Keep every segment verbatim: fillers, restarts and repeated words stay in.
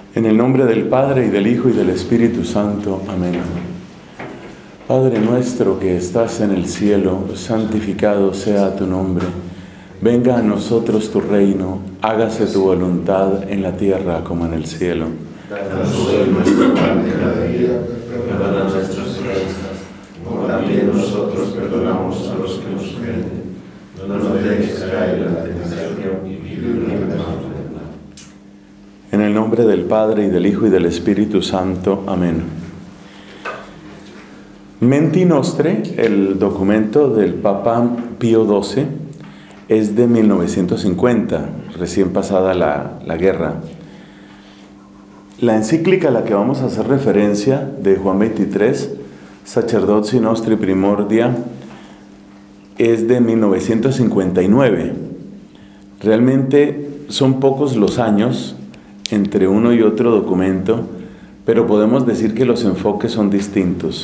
En el nombre del Padre, y del Hijo, y del Espíritu Santo. Amén. Padre nuestro que estás en el cielo, santificado sea tu nombre. Venga a nosotros tu reino, hágase tu voluntad en la tierra como en el cielo. Danos hoy nuestro pan de cada día, perdona nuestras ofensas, como también nosotros perdonamos a los que nos ofenden. No nos dejes caer en la tentación y líbranos del mal. En el nombre del Padre, y del Hijo, y del Espíritu Santo. Amén. Menti Nostre, el documento del Papa Pío doce, es de mil novecientos cincuenta, recién pasada la, la guerra. La encíclica a la que vamos a hacer referencia, de Juan veintitrés, Sacerdotii Nostri Primordia, es de mil novecientos cincuenta y nueve. Realmente son pocos los años entre uno y otro documento, pero podemos decir que los enfoques son distintos.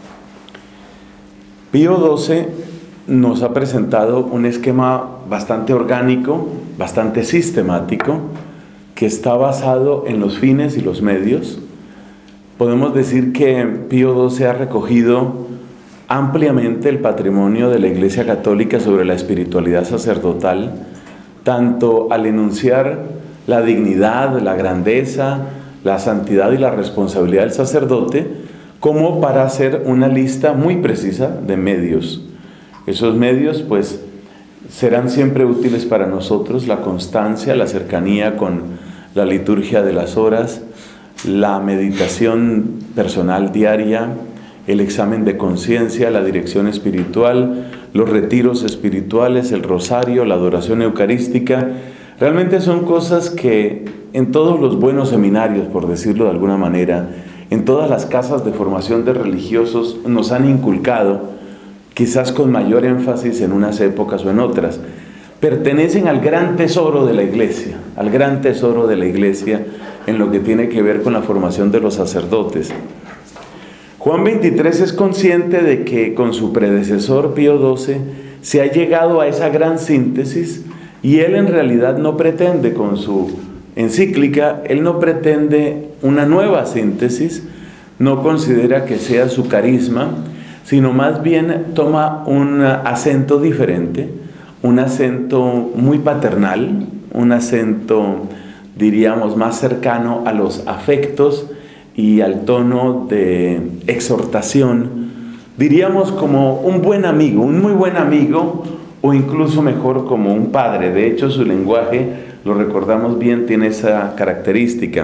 Pío doce nos ha presentado un esquema bastante orgánico, bastante sistemático, que está basado en los fines y los medios. Podemos decir que Pío doce ha recogido ampliamente el patrimonio de la Iglesia Católica sobre la espiritualidad sacerdotal, tanto al enunciar la dignidad, la grandeza, la santidad y la responsabilidad del sacerdote, como para hacer una lista muy precisa de medios. Esos medios, pues, serán siempre útiles para nosotros: la constancia, la cercanía con la liturgia de las horas, la meditación personal diaria, el examen de conciencia, la dirección espiritual, los retiros espirituales, el rosario, la adoración eucarística. Realmente son cosas que en todos los buenos seminarios, por decirlo de alguna manera, en todas las casas de formación de religiosos nos han inculcado, quizás con mayor énfasis en unas épocas o en otras. Pertenecen al gran tesoro de la Iglesia, al gran tesoro de la Iglesia en lo que tiene que ver con la formación de los sacerdotes. Juan veintitrés es consciente de que con su predecesor Pío doce se ha llegado a esa gran síntesis, y él en realidad no pretende, con su encíclica, él no pretende una nueva síntesis, no considera que sea su carisma, sino más bien toma un acento diferente, un acento muy paternal, un acento, diríamos, más cercano a los afectos y al tono de exhortación, diríamos como un buen amigo, un muy buen amigo, o incluso mejor como un padre. De hecho, su lenguaje, lo recordamos bien, tiene esa característica.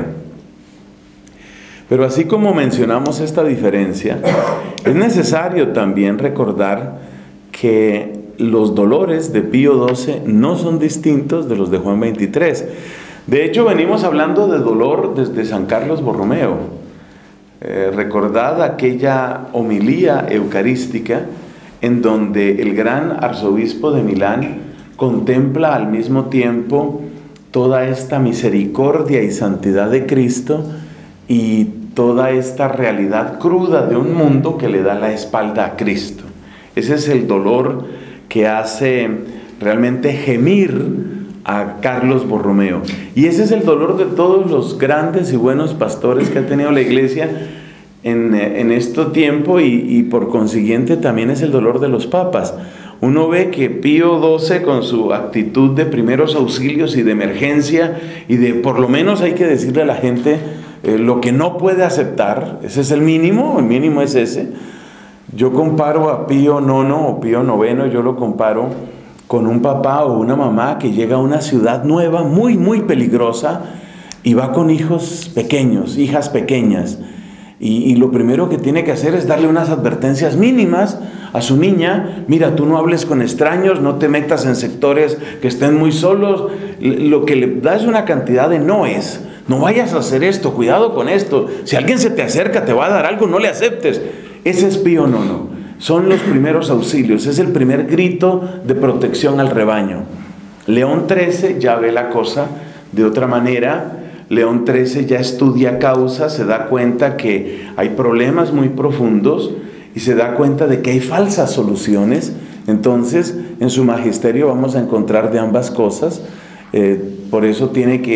Pero así como mencionamos esta diferencia, es necesario también recordar que los dolores de Pío doce no son distintos de los de Juan veintitrés. De hecho, venimos hablando de dolor desde San Carlos Borromeo. Eh, recordad aquella homilía eucarística en donde el gran arzobispo de Milán contempla al mismo tiempo toda esta misericordia y santidad de Cristo y toda esta realidad cruda de un mundo que le da la espalda a Cristo. Ese es el dolor que hace realmente gemir a Carlos Borromeo. Y ese es el dolor de todos los grandes y buenos pastores que ha tenido la Iglesia en, en este tiempo, y, y por consiguiente también es el dolor de los papas. Uno ve que Pío doce, con su actitud de primeros auxilios y de emergencia, y de por lo menos hay que decirle a la gente eh, lo que no puede aceptar, ese es el mínimo, el mínimo es ese. Yo comparo a Pío nono o Pío noveno, yo lo comparo con un papá o una mamá que llega a una ciudad nueva, muy, muy peligrosa, y va con hijos pequeños, hijas pequeñas. Y, y lo primero que tiene que hacer es darle unas advertencias mínimas a su niña. Mira, tú no hables con extraños, no te metas en sectores que estén muy solos. Lo que le da es una cantidad de noes. No vayas a hacer esto, cuidado con esto. Si alguien se te acerca, te va a dar algo, no le aceptes. Ese es Pío nono. Son los primeros auxilios, es el primer grito de protección al rebaño. León trece ya ve la cosa de otra manera. León trece ya estudia causa, se da cuenta que hay problemas muy profundos y se da cuenta de que hay falsas soluciones. Entonces, en su magisterio vamos a encontrar de ambas cosas. Eh, por eso tiene que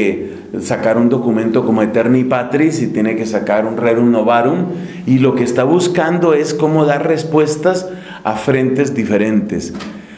sacar un documento como Eterni Patris y tiene que sacar un Rerum Novarum, y lo que está buscando es cómo dar respuestas a frentes diferentes.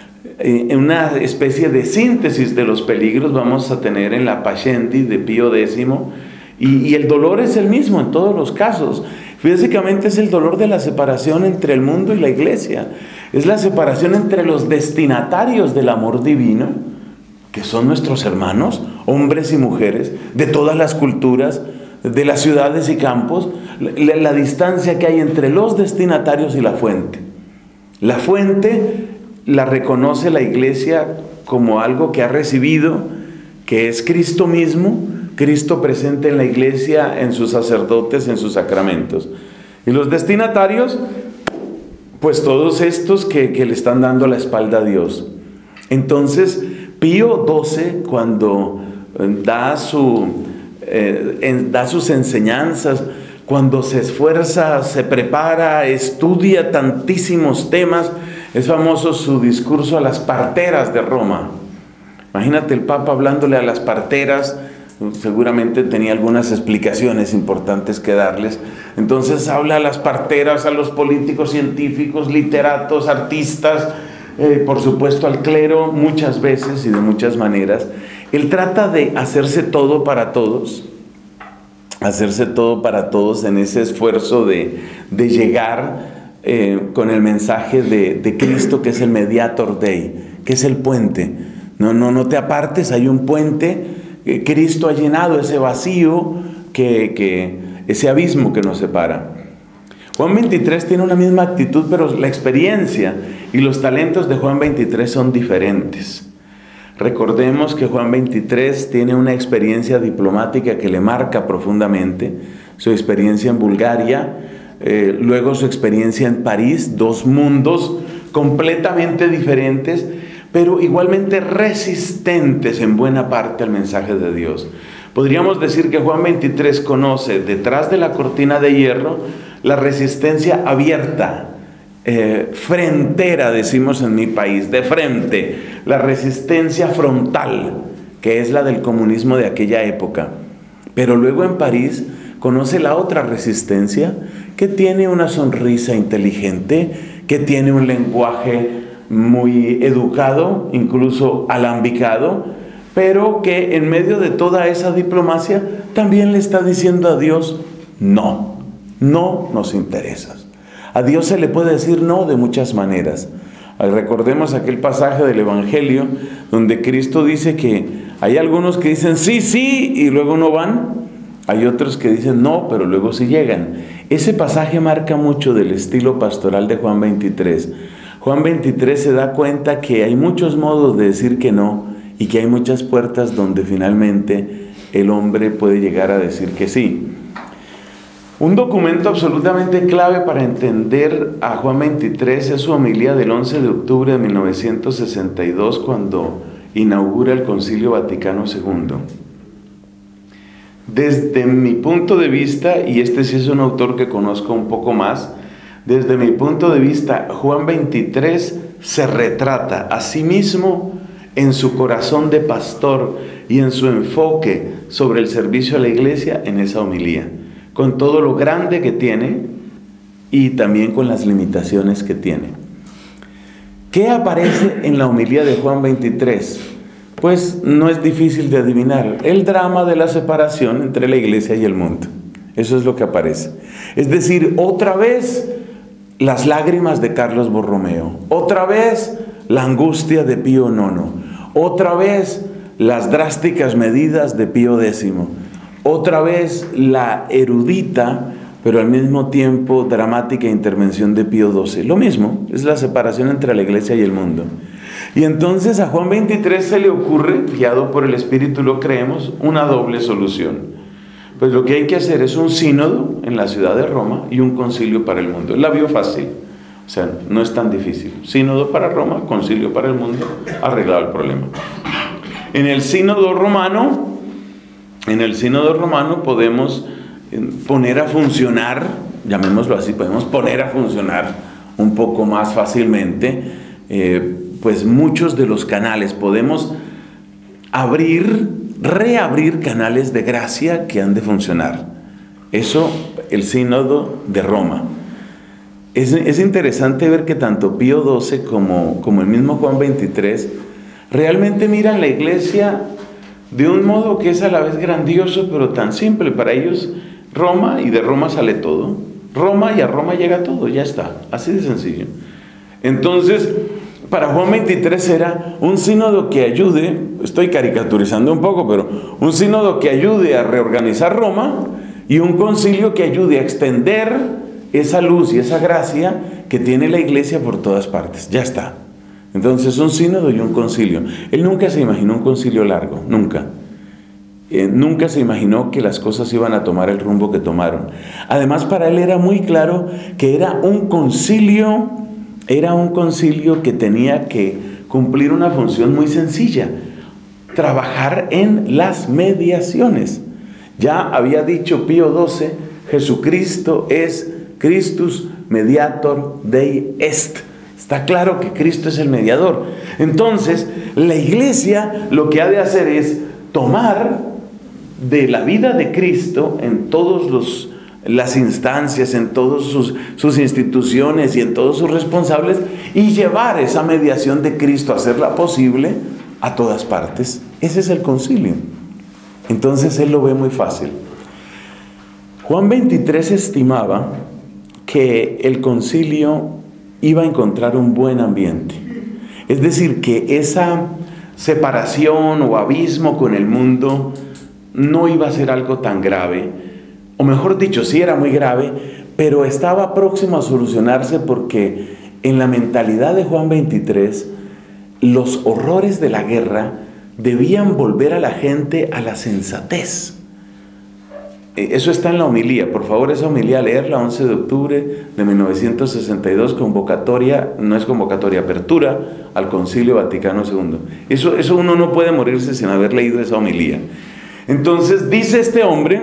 En una especie de síntesis de los peligros vamos a tener en la Pascendi de Pío X, y, y el dolor es el mismo en todos los casos. Básicamente es el dolor de la separación entre el mundo y la iglesia, es la separación entre los destinatarios del amor divino, que son nuestros hermanos, hombres y mujeres, de todas las culturas, de las ciudades y campos, la, la distancia que hay entre los destinatarios y la fuente. La fuente la reconoce la iglesia como algo que ha recibido, que es Cristo mismo, Cristo presente en la iglesia, en sus sacerdotes, en sus sacramentos. Y los destinatarios, pues todos estos que, que le están dando la espalda a Dios. Entonces, Pío doce, cuando da, su, eh, en, da sus enseñanzas, cuando se esfuerza, se prepara, estudia tantísimos temas, es famoso su discurso a las parteras de Roma. Imagínate el Papa hablándole a las parteras, seguramente tenía algunas explicaciones importantes que darles. Entonces habla a las parteras, a los políticos, científicos, literatos, artistas, eh, por supuesto al clero, muchas veces y de muchas maneras. Él trata de hacerse todo para todos, hacerse todo para todos en ese esfuerzo de, de llegar eh, con el mensaje de, de Cristo, que es el mediator Dei, que es el puente. No, no, no te apartes, hay un puente. Cristo ha llenado ese vacío, que, que, ese abismo que nos separa. Juan veintitrés tiene una misma actitud, pero la experiencia y los talentos de Juan veintitrés son diferentes. Recordemos que Juan veintitrés tiene una experiencia diplomática que le marca profundamente, su experiencia en Bulgaria, eh, luego su experiencia en París, dos mundos completamente diferentes, pero igualmente resistentes en buena parte al mensaje de Dios. Podríamos decir que Juan veintitrés conoce detrás de la cortina de hierro la resistencia abierta, eh, frentera, decimos en mi país, de frente, la resistencia frontal, que es la del comunismo de aquella época. Pero luego en París conoce la otra resistencia, que tiene una sonrisa inteligente, que tiene un lenguaje muy educado, incluso alambicado, pero que en medio de toda esa diplomacia también le está diciendo a Dios, no, no nos interesas. A Dios se le puede decir no de muchas maneras. Recordemos aquel pasaje del Evangelio donde Cristo dice que hay algunos que dicen sí, sí, y luego no van. Hay otros que dicen no, pero luego sí llegan. Ese pasaje marca mucho del estilo pastoral de Juan veintitrés. Juan veintitrés se da cuenta que hay muchos modos de decir que no y que hay muchas puertas donde finalmente el hombre puede llegar a decir que sí. Un documento absolutamente clave para entender a Juan veintitrés es su homilía del once de octubre de mil novecientos sesenta y dos, cuando inaugura el Concilio Vaticano segundo. Desde mi punto de vista, y este sí es un autor que conozco un poco más, desde mi punto de vista, Juan veintitrés se retrata a sí mismo en su corazón de pastor y en su enfoque sobre el servicio a la iglesia en esa homilía, con todo lo grande que tiene y también con las limitaciones que tiene. ¿Qué aparece en la homilía de Juan veintitrés? Pues no es difícil de adivinar, el drama de la separación entre la iglesia y el mundo. Eso es lo que aparece. Es decir, otra vez las lágrimas de Carlos Borromeo, otra vez la angustia de Pío nono, otra vez las drásticas medidas de Pío décimo, otra vez la erudita, pero al mismo tiempo dramática intervención de Pío doce. Lo mismo, es la separación entre la iglesia y el mundo. Y entonces a Juan veintitrés se le ocurre, guiado por el Espíritu lo creemos, una doble solución. Pues lo que hay que hacer es un sínodo en la ciudad de Roma y un concilio para el mundo. Él la vio fácil, o sea, no es tan difícil. Sínodo para Roma, concilio para el mundo, arreglado el problema. En el sínodo romano, en el sínodo romano podemos poner a funcionar, llamémoslo así, podemos poner a funcionar un poco más fácilmente, eh, pues muchos de los canales. Podemos abrir reabrir canales de gracia que han de funcionar. Eso, el sínodo de Roma. Es, es interesante ver que tanto Pío doce como, como el mismo Juan veintitrés realmente miran la iglesia de un modo que es a la vez grandioso, pero tan simple. Para ellos, Roma, y de Roma sale todo. Roma, y a Roma llega todo, ya está. Así de sencillo. Entonces, para Juan veintitrés era un sínodo que ayude, estoy caricaturizando un poco, pero un sínodo que ayude a reorganizar Roma y un concilio que ayude a extender esa luz y esa gracia que tiene la iglesia por todas partes. Ya está. Entonces, un sínodo y un concilio. Él nunca se imaginó un concilio largo, nunca. Eh, nunca se imaginó que las cosas iban a tomar el rumbo que tomaron. Además, para él era muy claro que era un concilio, era un concilio que tenía que cumplir una función muy sencilla: trabajar en las mediaciones. Ya había dicho Pío doce, Jesucristo es Christus mediator Dei est. Está claro que Cristo es el mediador. Entonces, la iglesia lo que ha de hacer es tomar de la vida de Cristo en todas las instancias, en todas sus, sus instituciones y en todos sus responsables, y llevar esa mediación de Cristo, hacerla posible a todas partes. Ese es el concilio. Entonces él lo ve muy fácil. Juan veintitrés estimaba que el concilio iba a encontrar un buen ambiente. Es decir, que esa separación o abismo con el mundo no iba a ser algo tan grave, o mejor dicho, sí era muy grave, pero estaba próximo a solucionarse, porque en la mentalidad de Juan veintitrés, los horrores de la guerra debían volver a la gente a la sensatez. Eso está en la homilía. Por favor, esa homilía, leerla, once de octubre de mil novecientos sesenta y dos, convocatoria, no es convocatoria, apertura al Concilio Vaticano segundo. Eso, eso uno no puede morirse sin haber leído esa homilía. Entonces, dice este hombre,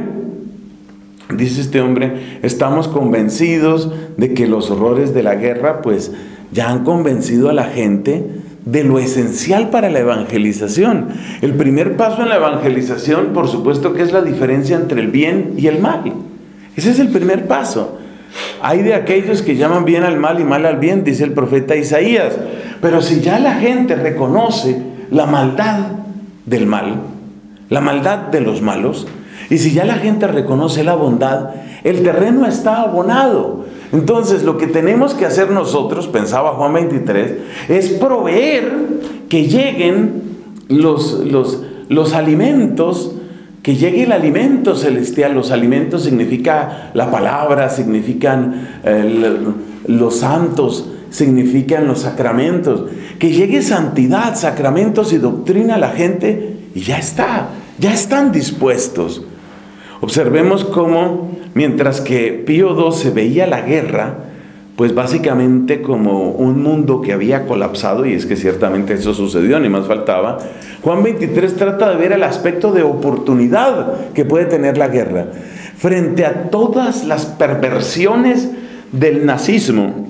dice este hombre, estamos convencidos de que los horrores de la guerra, pues, ya han convencido a la gente de lo esencial para la evangelización. El primer paso en la evangelización, por supuesto, que es la diferencia entre el bien y el mal. Ese es el primer paso. Hay de aquellos que llaman bien al mal y mal al bien, dice el profeta Isaías. Pero si ya la gente reconoce la maldad del mal, la maldad de los malos, y si ya la gente reconoce la bondad, el terreno está abonado. Entonces, lo que tenemos que hacer nosotros, pensaba Juan veintitrés, es proveer que lleguen los, los, los alimentos, que llegue el alimento celestial. Los alimentos significa la palabra, significan eh, los santos, significan los sacramentos. Que llegue santidad, sacramentos y doctrina a la gente, y ya está, ya están dispuestos. Observemos cómo, mientras que Pío doce veía la guerra, pues básicamente como un mundo que había colapsado, y es que ciertamente eso sucedió, ni más faltaba, Juan veintitrés trata de ver el aspecto de oportunidad que puede tener la guerra. Frente a todas las perversiones del nazismo,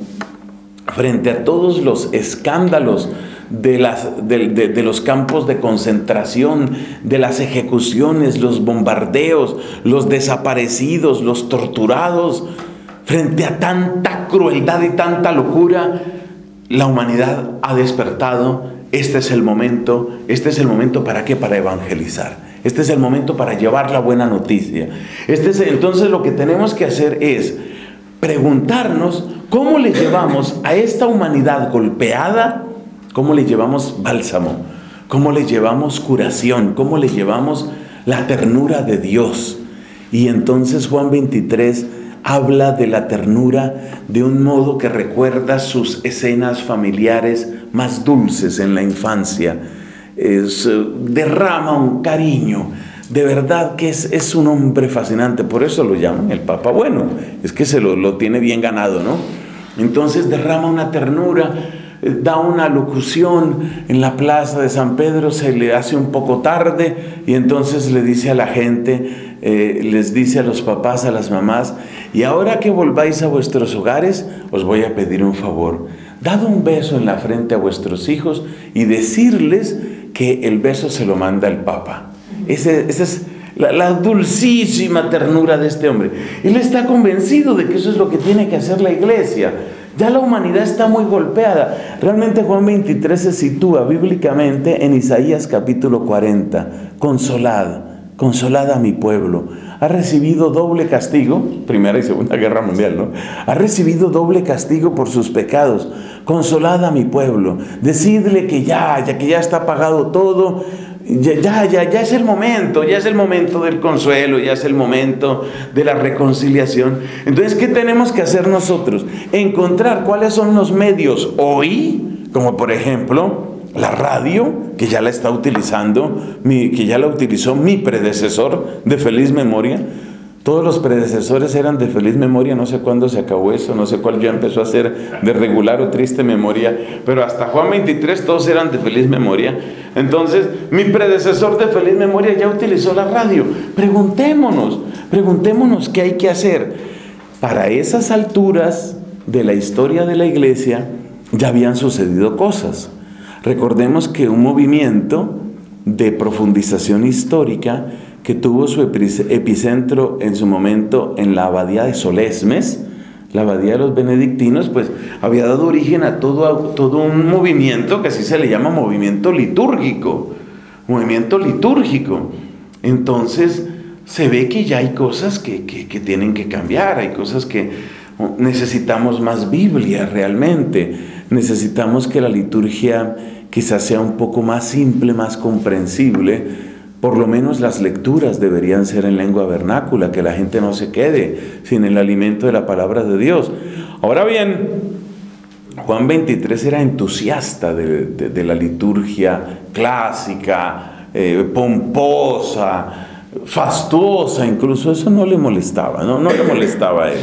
frente a todos los escándalos de, las, de, de, de los campos de concentración, de las ejecuciones, los bombardeos, los desaparecidos, los torturados, frente a tanta crueldad y tanta locura, la humanidad ha despertado. Este es el momento. Este es el momento, ¿para qué? Para evangelizar. Este es el momento para llevar la buena noticia. Este es, entonces lo que tenemos que hacer es preguntarnos cómo le llevamos a esta humanidad golpeada, cómo le llevamos bálsamo, cómo le llevamos curación, cómo le llevamos la ternura de Dios. Y entonces Juan veintitrés habla de la ternura de un modo que recuerda sus escenas familiares más dulces en la infancia. Es, derrama un cariño. De verdad que es, es un hombre fascinante. Por eso lo llaman el Papa Bueno. Es que se lo, lo tiene bien ganado, ¿no? Entonces derrama una ternura, da una locución en la plaza de San Pedro, se le hace un poco tarde, y entonces le dice a la gente, eh, les dice a los papás, a las mamás: y ahora que volváis a vuestros hogares, os voy a pedir un favor. Dad un beso en la frente a vuestros hijos y decirles que el beso se lo manda el Papa. ese, esa es la, la dulcísima ternura de este hombre. Él está convencido de que eso es lo que tiene que hacer la iglesia. Ya la humanidad está muy golpeada. Realmente Juan veintitrés se sitúa bíblicamente en Isaías capítulo cuarenta. Consolad, consolad a mi pueblo. Ha recibido doble castigo, Primera y Segunda Guerra Mundial, ¿no? Ha recibido doble castigo por sus pecados. Consolad a mi pueblo. Decidle que ya, ya que ya está pagado todo. Ya, ya, ya, ya es el momento, ya es el momento del consuelo, ya es el momento de la reconciliación. Entonces, ¿qué tenemos que hacer nosotros? Encontrar cuáles son los medios hoy, como por ejemplo la radio, que ya la está utilizando, mi, que ya la utilizó mi predecesor de feliz memoria. Todos los predecesores eran de feliz memoria, no sé cuándo se acabó eso, no sé cuál ya empezó a ser de regular o triste memoria, pero hasta Juan veintitrés todos eran de feliz memoria. Entonces, mi predecesor de feliz memoria ya utilizó la radio. Preguntémonos, preguntémonos qué hay que hacer. Para esas alturas de la historia de la iglesia ya habían sucedido cosas. Recordemos que un movimiento de profundización histórica que tuvo su epicentro en su momento en la abadía de Solesmes, la abadía de los benedictinos, pues había dado origen a todo, a todo un movimiento que así se le llama movimiento litúrgico, movimiento litúrgico. Entonces se ve que ya hay cosas que, que, que tienen que cambiar, hay cosas que necesitamos más Biblia realmente, necesitamos que la liturgia quizás sea un poco más simple, más comprensible. Por lo menos las lecturas deberían ser en lengua vernácula, que la gente no se quede sin el alimento de la palabra de Dios. Ahora bien, Juan veintitrés era entusiasta de, de, de la liturgia clásica, eh, pomposa, fastuosa, incluso eso no le molestaba, no, no le molestaba a él.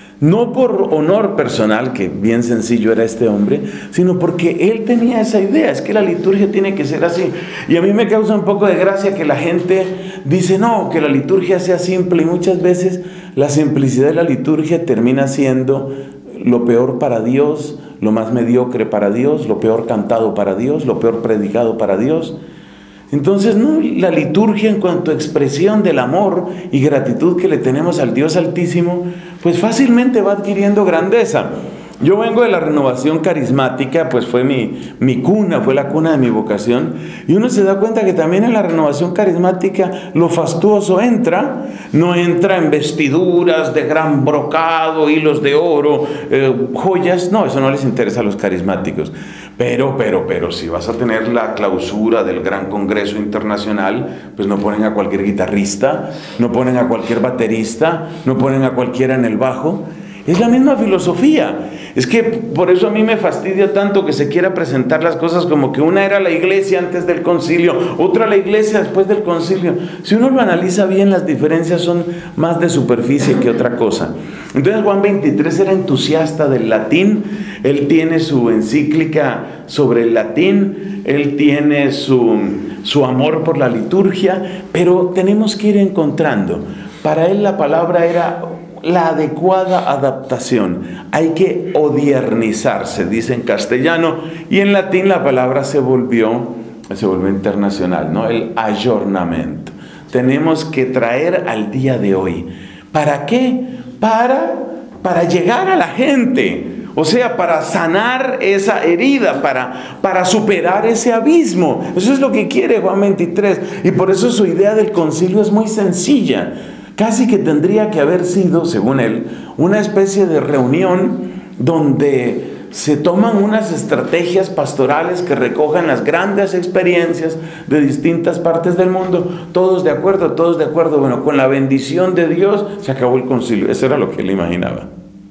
No por honor personal, que bien sencillo era este hombre, sino porque él tenía esa idea, es que la liturgia tiene que ser así. Y a mí me causa un poco de gracia que la gente dice, no, que la liturgia sea simple, y muchas veces la simplicidad de la liturgia termina siendo lo peor para Dios, lo más mediocre para Dios, lo peor cantado para Dios, lo peor predicado para Dios. Entonces, no, la liturgia en cuanto a expresión del amor y gratitud que le tenemos al Dios Altísimo, pues fácilmente va adquiriendo grandeza. Yo vengo de la renovación carismática, pues fue mi, mi cuna, fue la cuna de mi vocación, y uno se da cuenta que también en la renovación carismática lo fastuoso entra, no entra en vestiduras de gran brocado, hilos de oro, eh, joyas, no, eso no les interesa a los carismáticos. Pero, pero, pero, si vas a tener la clausura del gran congreso internacional, pues no ponen a cualquier guitarrista, no ponen a cualquier baterista, no ponen a cualquiera en el bajo. Es la misma filosofía. Es que por eso a mí me fastidia tanto que se quiera presentar las cosas como que una era la iglesia antes del concilio, otra la iglesia después del concilio. Si uno lo analiza bien, las diferencias son más de superficie que otra cosa. Entonces Juan veintitrés era entusiasta del latín, él tiene su encíclica sobre el latín, él tiene su, su amor por la liturgia, pero tenemos que ir encontrando. Para él la palabra era la adecuada adaptación. Hay que odiernizarse, dice en castellano, y en latín la palabra se volvió, se volvió internacional, ¿no? El aggiornamento. Tenemos que traer al día de hoy. ¿Para qué? Para, para llegar a la gente. O sea, para sanar esa herida, para, para superar ese abismo. Eso es lo que quiere Juan veintitrés. Y por eso su idea del concilio es muy sencilla. Casi que tendría que haber sido, según él, una especie de reunión donde se toman unas estrategias pastorales que recojan las grandes experiencias de distintas partes del mundo, todos de acuerdo, todos de acuerdo. Bueno, con la bendición de Dios se acabó el concilio. Eso era lo que él imaginaba.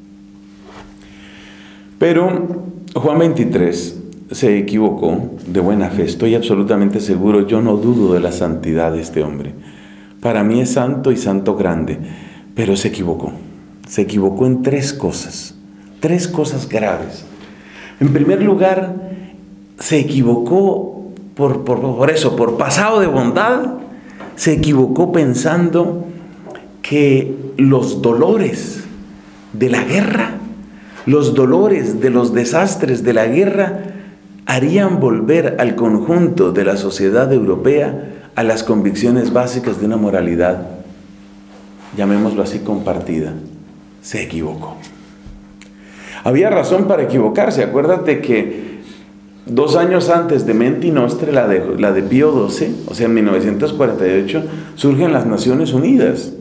Pero Juan veintitrés se equivocó de buena fe. Estoy absolutamente seguro, yo no dudo de la santidad de este hombre. Para mí es santo y santo grande, pero se equivocó. Se equivocó en tres cosas, tres cosas graves. En primer lugar, se equivocó por, por, por eso, por pasado de bondad, se equivocó pensando que los dolores de la guerra, los dolores de los desastres de la guerra, harían volver al conjunto de la sociedad europea a las convicciones básicas de una moralidad, llamémoslo así, compartida, se equivocó. Había razón para equivocarse. Acuérdate que dos años antes de Menti Nostre, la de, la de Pío doce, o sea, en mil novecientos cuarenta y ocho, surgen las Naciones Unidas.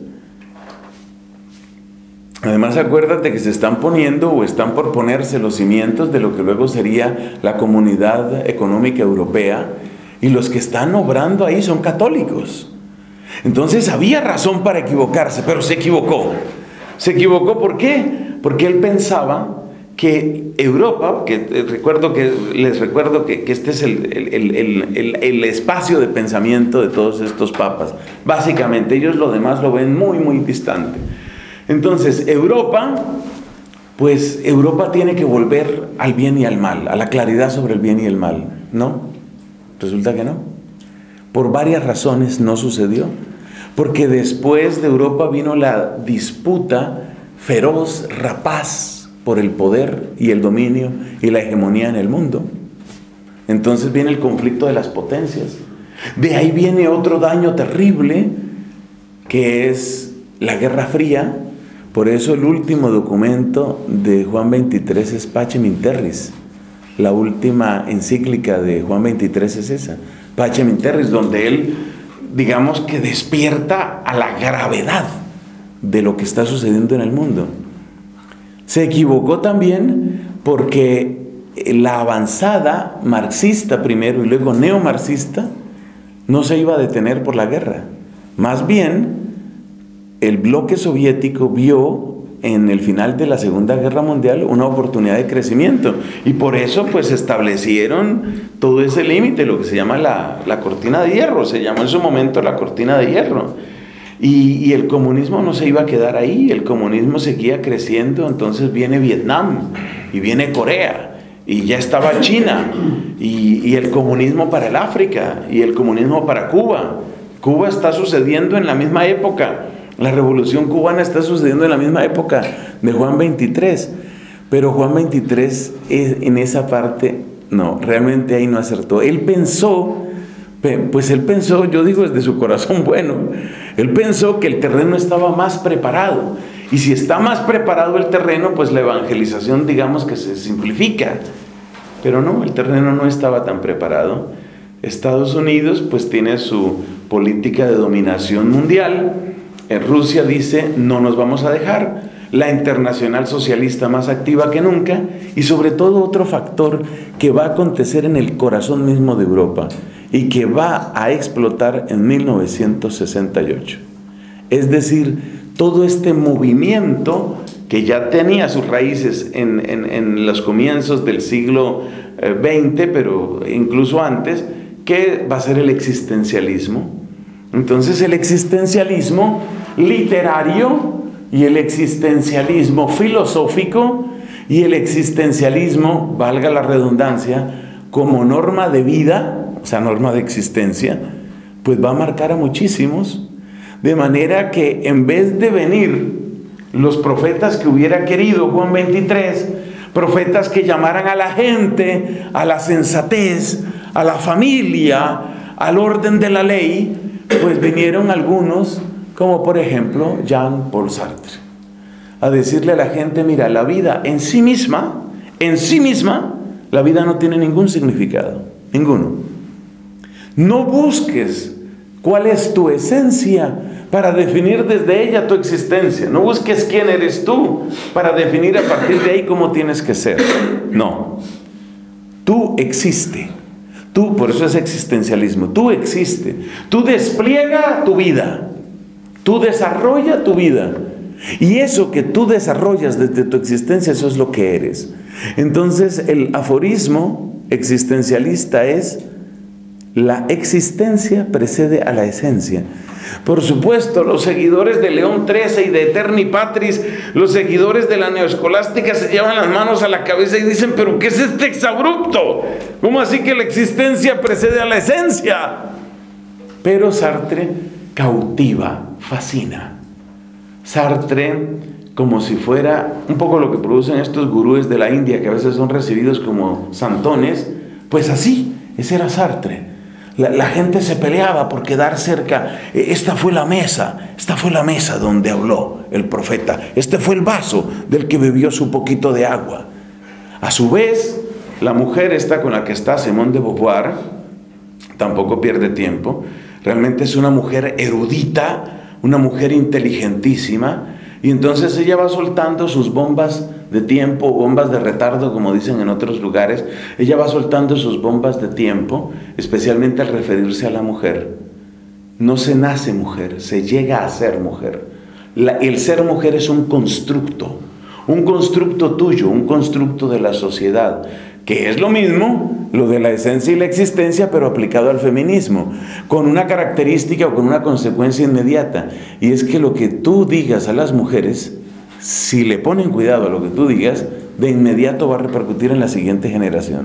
Además, acuérdate que se están poniendo o están por ponerse los cimientos de lo que luego sería la Comunidad Económica Europea, y los que están obrando ahí son católicos. Entonces había razón para equivocarse, pero se equivocó. ¿Se equivocó por qué? Porque él pensaba que Europa, que recuerdo que, les recuerdo que, que este es el, el, el, el, el espacio de pensamiento de todos estos papas. Básicamente, ellos lo demás lo ven muy, muy distante. Entonces, Europa, pues Europa tiene que volver al bien y al mal, a la claridad sobre el bien y el mal, ¿no? Resulta que no. Por varias razones no sucedió. Porque después de Europa vino la disputa feroz, rapaz, por el poder y el dominio y la hegemonía en el mundo. Entonces viene el conflicto de las potencias. De ahí viene otro daño terrible, que es la Guerra Fría. Por eso el último documento de Juan veintitrés es Pacem in Terris. La última encíclica de Juan veintitrés es esa, Pacem in Terris, donde él, digamos que despierta a la gravedad de lo que está sucediendo en el mundo. Se equivocó también porque la avanzada marxista primero y luego neomarxista no se iba a detener por la guerra. Más bien, el bloque soviético vio en el final de la Segunda Guerra Mundial una oportunidad de crecimiento, y por eso pues establecieron todo ese límite, lo que se llama la, la cortina de hierro, se llamó en su momento la cortina de hierro, y, y el comunismo no se iba a quedar ahí, el comunismo seguía creciendo. Entonces viene Vietnam y viene Corea y ya estaba China, y, y el comunismo para el África y el comunismo para Cuba. Cuba está sucediendo en la misma época. La revolución cubana está sucediendo en la misma época de Juan veintitrés. Pero Juan veintitrés en esa parte, no, realmente ahí no acertó. Él pensó, pues él pensó, yo digo desde su corazón bueno, él pensó que el terreno estaba más preparado. Y si está más preparado el terreno, pues la evangelización, digamos que se simplifica. Pero no, el terreno no estaba tan preparado. Estados Unidos pues tiene su política de dominación mundial. En Rusia dice, no nos vamos a dejar. La internacional socialista más activa que nunca. Y sobre todo otro factor que va a acontecer en el corazón mismo de Europa y que va a explotar en mil novecientos sesenta y ocho. Es decir, todo este movimiento que ya tenía sus raíces en, en, en los comienzos del siglo veinte, pero incluso antes, que va a ser el existencialismo. Entonces el existencialismo literario y el existencialismo filosófico y el existencialismo, valga la redundancia, como norma de vida, o sea, norma de existencia, pues va a marcar a muchísimos, de manera que en vez de venir los profetas que hubiera querido Juan veintitrés, profetas que llamaran a la gente a la sensatez, a la familia, al orden de la ley, pues vinieron algunos, como por ejemplo Jean-Paul Sartre, a decirle a la gente, mira, la vida en sí misma, en sí misma, la vida no tiene ningún significado, ninguno. No busques cuál es tu esencia para definir desde ella tu existencia. No busques quién eres tú para definir a partir de ahí cómo tienes que ser. No. Tú existe. Tú, por eso es existencialismo. Tú existe. Tú despliega tu vida. Tú desarrolla tu vida. Y eso que tú desarrollas desde tu existencia, eso es lo que eres. Entonces, el aforismo existencialista es: la existencia precede a la esencia. Por supuesto, los seguidores de León trece y de Eterni Patris, los seguidores de la neoescolástica, se llevan las manos a la cabeza y dicen, ¿pero qué es este exabrupto? ¿Cómo así que la existencia precede a la esencia? Pero Sartre cautiva, fascina. Sartre, como si fuera un poco lo que producen estos gurúes de la India, que a veces son recibidos como santones, pues así, ese era Sartre. La, la gente se peleaba por quedar cerca. Esta fue la mesa, esta fue la mesa donde habló el profeta. Este fue el vaso del que bebió su poquito de agua. A su vez, la mujer esta con la que está Simone de Beauvoir, tampoco pierde tiempo. Realmente es una mujer erudita, una mujer inteligentísima. Y entonces ella va soltando sus bombas de tiempo, bombas de retardo, como dicen en otros lugares. Ella va soltando sus bombas de tiempo, especialmente al referirse a la mujer. No se nace mujer, se llega a ser mujer. La, el ser mujer es un constructo, un constructo tuyo, un constructo de la sociedad, que es lo mismo, lo de la esencia y la existencia, pero aplicado al feminismo, con una característica o con una consecuencia inmediata, y es que lo que tú digas a las mujeres, si le ponen cuidado a lo que tú digas, de inmediato va a repercutir en la siguiente generación.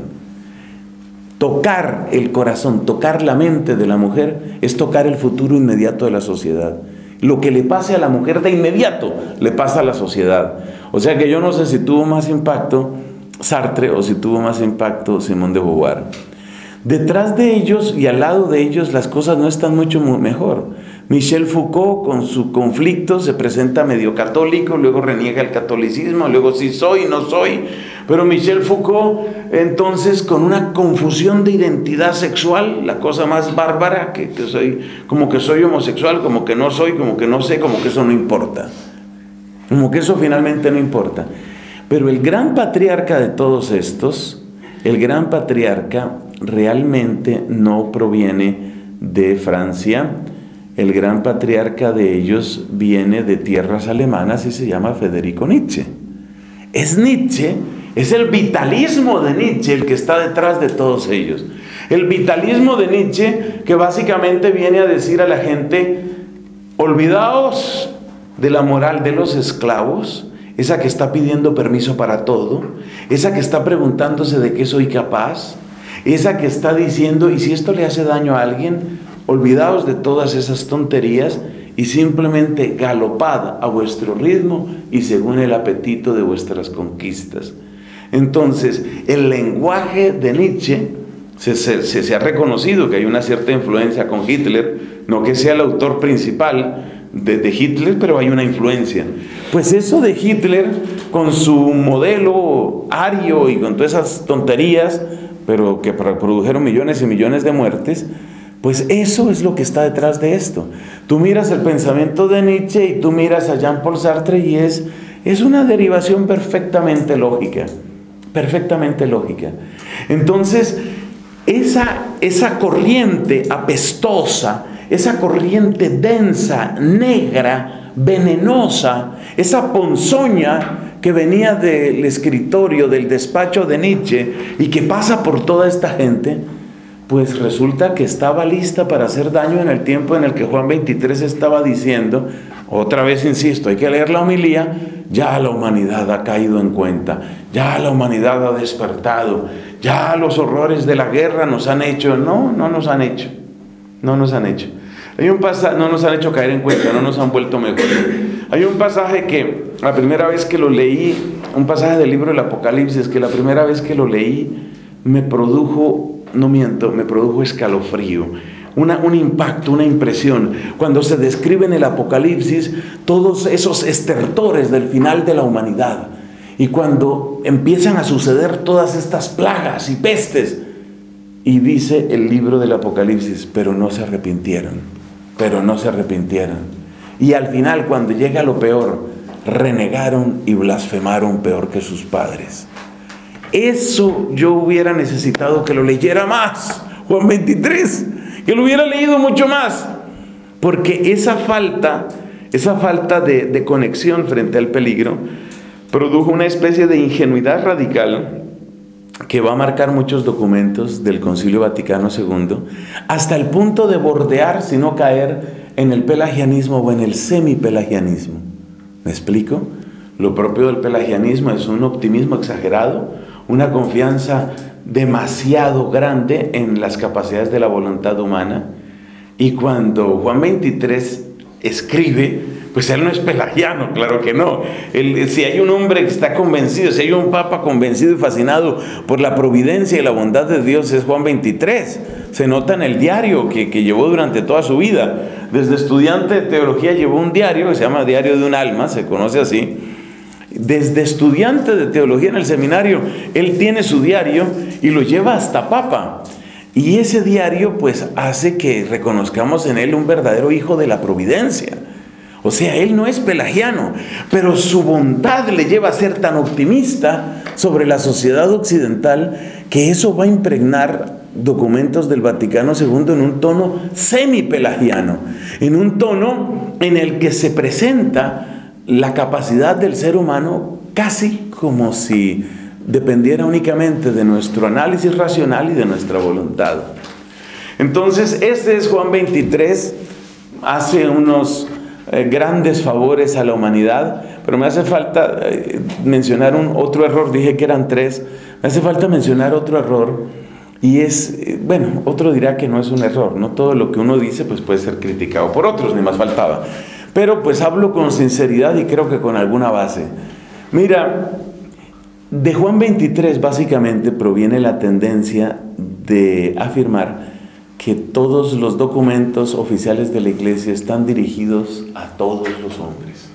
Tocar el corazón, tocar la mente de la mujer, es tocar el futuro inmediato de la sociedad. Lo que le pase a la mujer de inmediato, le pasa a la sociedad. O sea que yo no sé si tuvo más impacto Sartre o si tuvo más impacto Simone de Beauvoir. Detrás de ellos y al lado de ellos las cosas no están mucho mejor. Michel Foucault con su conflicto se presenta medio católico, luego reniega el catolicismo, luego sí soy, no soy. Pero Michel Foucault entonces con una confusión de identidad sexual, la cosa más bárbara, que, que soy, como que soy homosexual, como que no soy, como que no sé, como que eso no importa. Como que eso finalmente no importa. Pero el gran patriarca de todos estos, el gran patriarca realmente no proviene de Francia. El gran patriarca de ellos viene de tierras alemanas y se llama Federico Nietzsche. Es Nietzsche, es el vitalismo de Nietzsche el que está detrás de todos ellos. El vitalismo de Nietzsche que básicamente viene a decir a la gente, olvidaos de la moral de los esclavos, esa que está pidiendo permiso para todo, esa que está preguntándose de qué soy capaz, esa que está diciendo, ¿y si esto le hace daño a alguien? Olvidaos de todas esas tonterías y simplemente galopad a vuestro ritmo y según el apetito de vuestras conquistas. Entonces, el lenguaje de Nietzsche, se, se, se ha reconocido que hay una cierta influencia con Hitler, no que sea el autor principal de, de Hitler, pero hay una influencia. Pues eso de Hitler, con su modelo ario y con todas esas tonterías, pero que produjeron millones y millones de muertes, pues eso es lo que está detrás de esto. Tú miras el pensamiento de Nietzsche y tú miras a Jean-Paul Sartre y es, es una derivación perfectamente lógica, perfectamente lógica. Entonces, esa, esa corriente apestosa, esa corriente densa, negra, venenosa, esa ponzoña que venía del escritorio, del despacho de Nietzsche y que pasa por toda esta gente, pues resulta que estaba lista para hacer daño en el tiempo en el que Juan veintitrés estaba diciendo, otra vez insisto, hay que leer la homilía, ya la humanidad ha caído en cuenta, ya la humanidad ha despertado, ya los horrores de la guerra nos han hecho, no, no nos han hecho, no nos han hecho. Hay un pasaje, no nos han hecho caer en cuenta, no nos han vuelto mejores. Hay un pasaje que la primera vez que lo leí, un pasaje del libro del Apocalipsis, que la primera vez que lo leí me produjo, no miento, me produjo escalofrío, una, un impacto, una impresión. Cuando se describe en el Apocalipsis todos esos estertores del final de la humanidad y cuando empiezan a suceder todas estas plagas y pestes, y dice el libro del Apocalipsis, pero no se arrepintieron. Pero no se arrepintieron. Y al final, cuando llega lo peor, renegaron y blasfemaron peor que sus padres. Eso yo hubiera necesitado que lo leyera más, Juan veintitrés, que lo hubiera leído mucho más. Porque esa falta, esa falta de, de conexión frente al peligro, produjo una especie de ingenuidad radical que va a marcar muchos documentos del Concilio Vaticano segundo, hasta el punto de bordear, si no caer, en el pelagianismo o en el semipelagianismo. ¿Me explico? Lo propio del pelagianismo es un optimismo exagerado, una confianza demasiado grande en las capacidades de la voluntad humana. Y cuando Juan veintitrés escribe, Pues él no es pelagiano, claro que no. Él, si hay un hombre que está convencido, si hay un papa convencido y fascinado por la providencia y la bondad de Dios, es Juan veintitrés. Se nota en el diario que, que llevó durante toda su vida. Desde estudiante de teología llevó un diario que se llama Diario de un Alma, se conoce así. Desde estudiante de teología en el seminario, él tiene su diario y lo lleva hasta papa. Y ese diario pues hace que reconozcamos en él un verdadero hijo de la providencia. O sea, él no es pelagiano, pero su bondad le lleva a ser tan optimista sobre la sociedad occidental que eso va a impregnar documentos del Vaticano segundo en un tono semi-pelagiano, en un tono en el que se presenta la capacidad del ser humano casi como si dependiera únicamente de nuestro análisis racional y de nuestra voluntad. Entonces, este es Juan veintitrés, hace unos eh, grandes favores a la humanidad, pero me hace falta eh, mencionar un otro error. Dije que eran tres, me hace falta mencionar otro error, y es, eh, bueno, otro dirá que no es un error, no todo lo que uno dice pues puede ser criticado por otros, ni más faltaba, pero pues hablo con sinceridad y creo que con alguna base. Mira, de Juan veintitrés básicamente proviene la tendencia de afirmar que todos los documentos oficiales de la Iglesia están dirigidos a todos los hombres.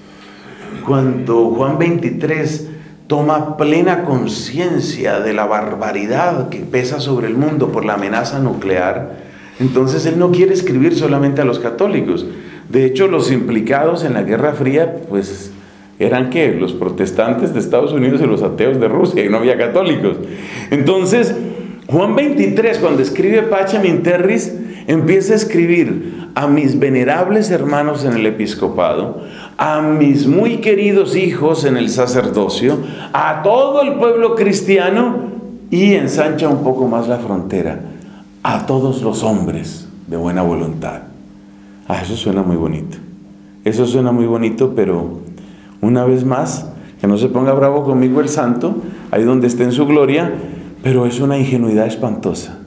Cuando Juan veintitrés toma plena conciencia de la barbaridad que pesa sobre el mundo por la amenaza nuclear, entonces él no quiere escribir solamente a los católicos. De hecho, los implicados en la Guerra Fría, pues eran ¿qué? Los protestantes de Estados Unidos y los ateos de Rusia, y no había católicos. Entonces, Juan veintitrés, cuando escribe Pacem in Terris, empieza a escribir a mis venerables hermanos en el episcopado, a mis muy queridos hijos en el sacerdocio, a todo el pueblo cristiano, y ensancha un poco más la frontera, a todos los hombres de buena voluntad. Ah, eso suena muy bonito. Eso suena muy bonito, pero una vez más, que no se ponga bravo conmigo el santo, ahí donde esté en su gloria, pero es una ingenuidad espantosa.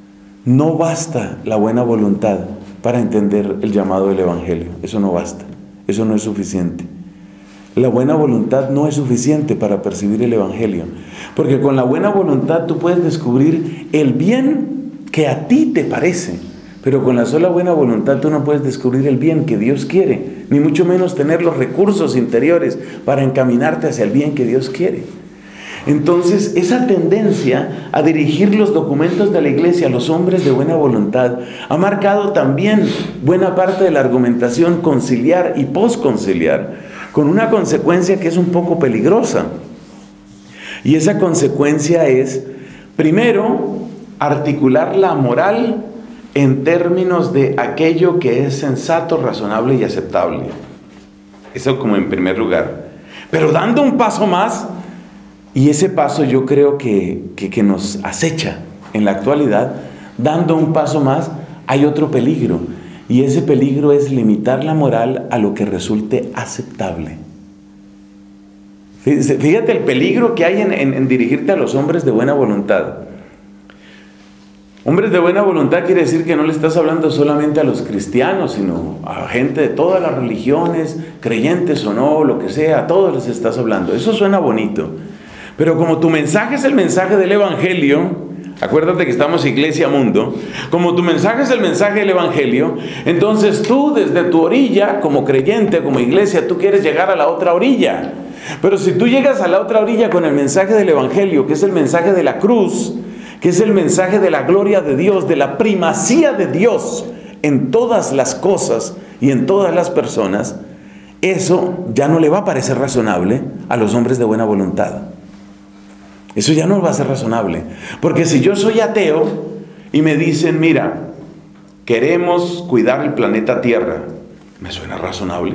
No basta la buena voluntad para entender el llamado del Evangelio. Eso no basta. Eso no es suficiente. La buena voluntad no es suficiente para percibir el Evangelio. Porque con la buena voluntad tú puedes descubrir el bien que a ti te parece. Pero con la sola buena voluntad tú no puedes descubrir el bien que Dios quiere, ni mucho menos tener los recursos interiores para encaminarte hacia el bien que Dios quiere. Entonces, esa tendencia a dirigir los documentos de la Iglesia a los hombres de buena voluntad ha marcado también buena parte de la argumentación conciliar y posconciliar, con una consecuencia que es un poco peligrosa. Y esa consecuencia es, primero, articular la moral en términos de aquello que es sensato, razonable y aceptable. Eso como en primer lugar. Pero dando un paso más, y ese paso yo creo que, que, que nos acecha en la actualidad, dando un paso más, hay otro peligro. Y ese peligro es limitar la moral a lo que resulte aceptable. Fíjate el peligro que hay en, en, en dirigirte a los hombres de buena voluntad. Hombres de buena voluntad quiere decir que no le estás hablando solamente a los cristianos, sino a gente de todas las religiones, creyentes o no, lo que sea, a todos les estás hablando. Eso suena bonito. Pero como tu mensaje es el mensaje del Evangelio, acuérdate que estamos Iglesia Mundo, como tu mensaje es el mensaje del Evangelio, entonces tú desde tu orilla, como creyente, como iglesia, tú quieres llegar a la otra orilla. Pero si tú llegas a la otra orilla con el mensaje del Evangelio, que es el mensaje de la cruz, que es el mensaje de la gloria de Dios, de la primacía de Dios en todas las cosas y en todas las personas, eso ya no le va a parecer razonable a los hombres de buena voluntad. Eso ya no va a ser razonable. Porque si yo soy ateo y me dicen, mira, queremos cuidar el planeta Tierra, ¿me suena razonable?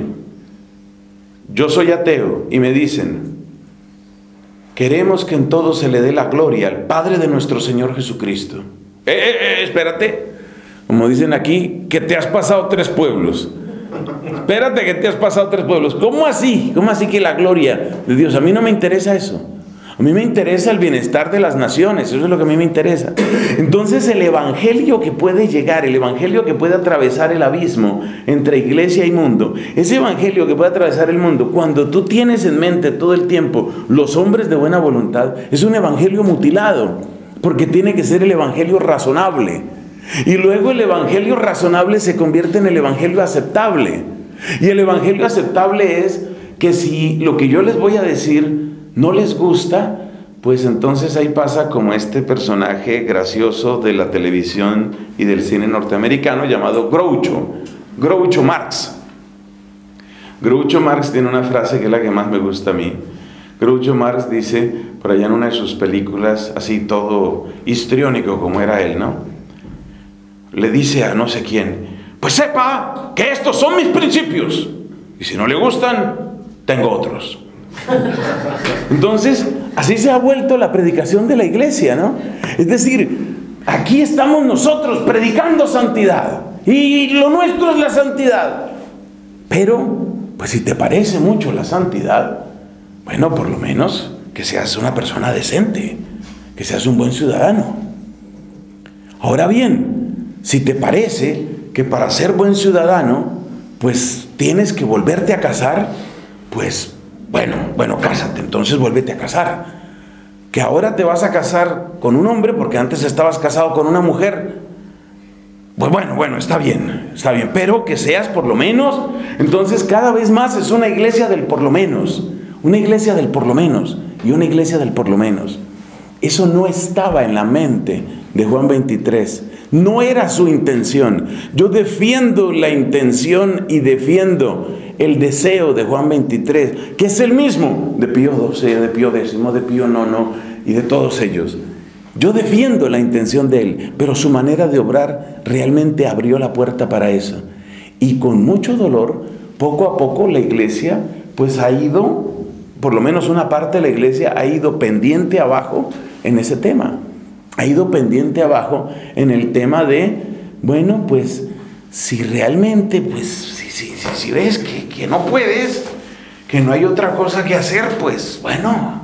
Yo soy ateo y me dicen, queremos que en todo se le dé la gloria al Padre de nuestro Señor Jesucristo. Eh, eh, eh, espérate. Como dicen aquí, que te has pasado tres pueblos. Espérate que te has pasado tres pueblos. ¿Cómo así? ¿Cómo así que la gloria de Dios? A mí no me interesa eso. A mí me interesa el bienestar de las naciones, eso es lo que a mí me interesa. Entonces el evangelio que puede llegar, el evangelio que puede atravesar el abismo entre iglesia y mundo, ese evangelio que puede atravesar el mundo, cuando tú tienes en mente todo el tiempo los hombres de buena voluntad, es un evangelio mutilado, porque tiene que ser el evangelio razonable. Y luego el evangelio razonable se convierte en el evangelio aceptable. Y el evangelio aceptable es que si lo que yo les voy a decir no les gusta, pues entonces ahí pasa como este personaje gracioso de la televisión y del cine norteamericano llamado Groucho, Groucho Marx. Groucho Marx tiene una frase que es la que más me gusta a mí. Groucho Marx dice, por allá en una de sus películas, así todo histriónico como era él, ¿no? Le dice a no sé quién, pues sepa que estos son mis principios, y si no le gustan, tengo otros. Entonces, así se ha vuelto la predicación de la iglesia, ¿no? Es decir, aquí estamos nosotros predicando santidad, y lo nuestro es la santidad. Pero, pues si te parece mucho la santidad, bueno, por lo menos que seas una persona decente, que seas un buen ciudadano. Ahora bien, si te parece que para ser buen ciudadano, pues tienes que volverte a casar, pues bueno, bueno, cásate, entonces vuélvete a casar. Que ahora te vas a casar con un hombre porque antes estabas casado con una mujer. Pues bueno, bueno, está bien, está bien, pero que seas por lo menos. Entonces cada vez más es una iglesia del por lo menos, una iglesia del por lo menos y una iglesia del por lo menos. Eso no estaba en la mente de Juan veintitrés, no era su intención. Yo defiendo la intención y defiendo el deseo de Juan veintitrés, que es el mismo de Pío doce, de Pío X, de Pío noveno y de todos ellos. Yo defiendo la intención de él, pero su manera de obrar realmente abrió la puerta para eso. Y con mucho dolor, poco a poco la iglesia pues ha ido, por lo menos una parte de la iglesia ha ido pendiente abajo en ese tema. Ha ido pendiente abajo en el tema de, bueno, pues si realmente, pues si, si, si, si ves que, que no puedes, que no hay otra cosa que hacer, pues bueno,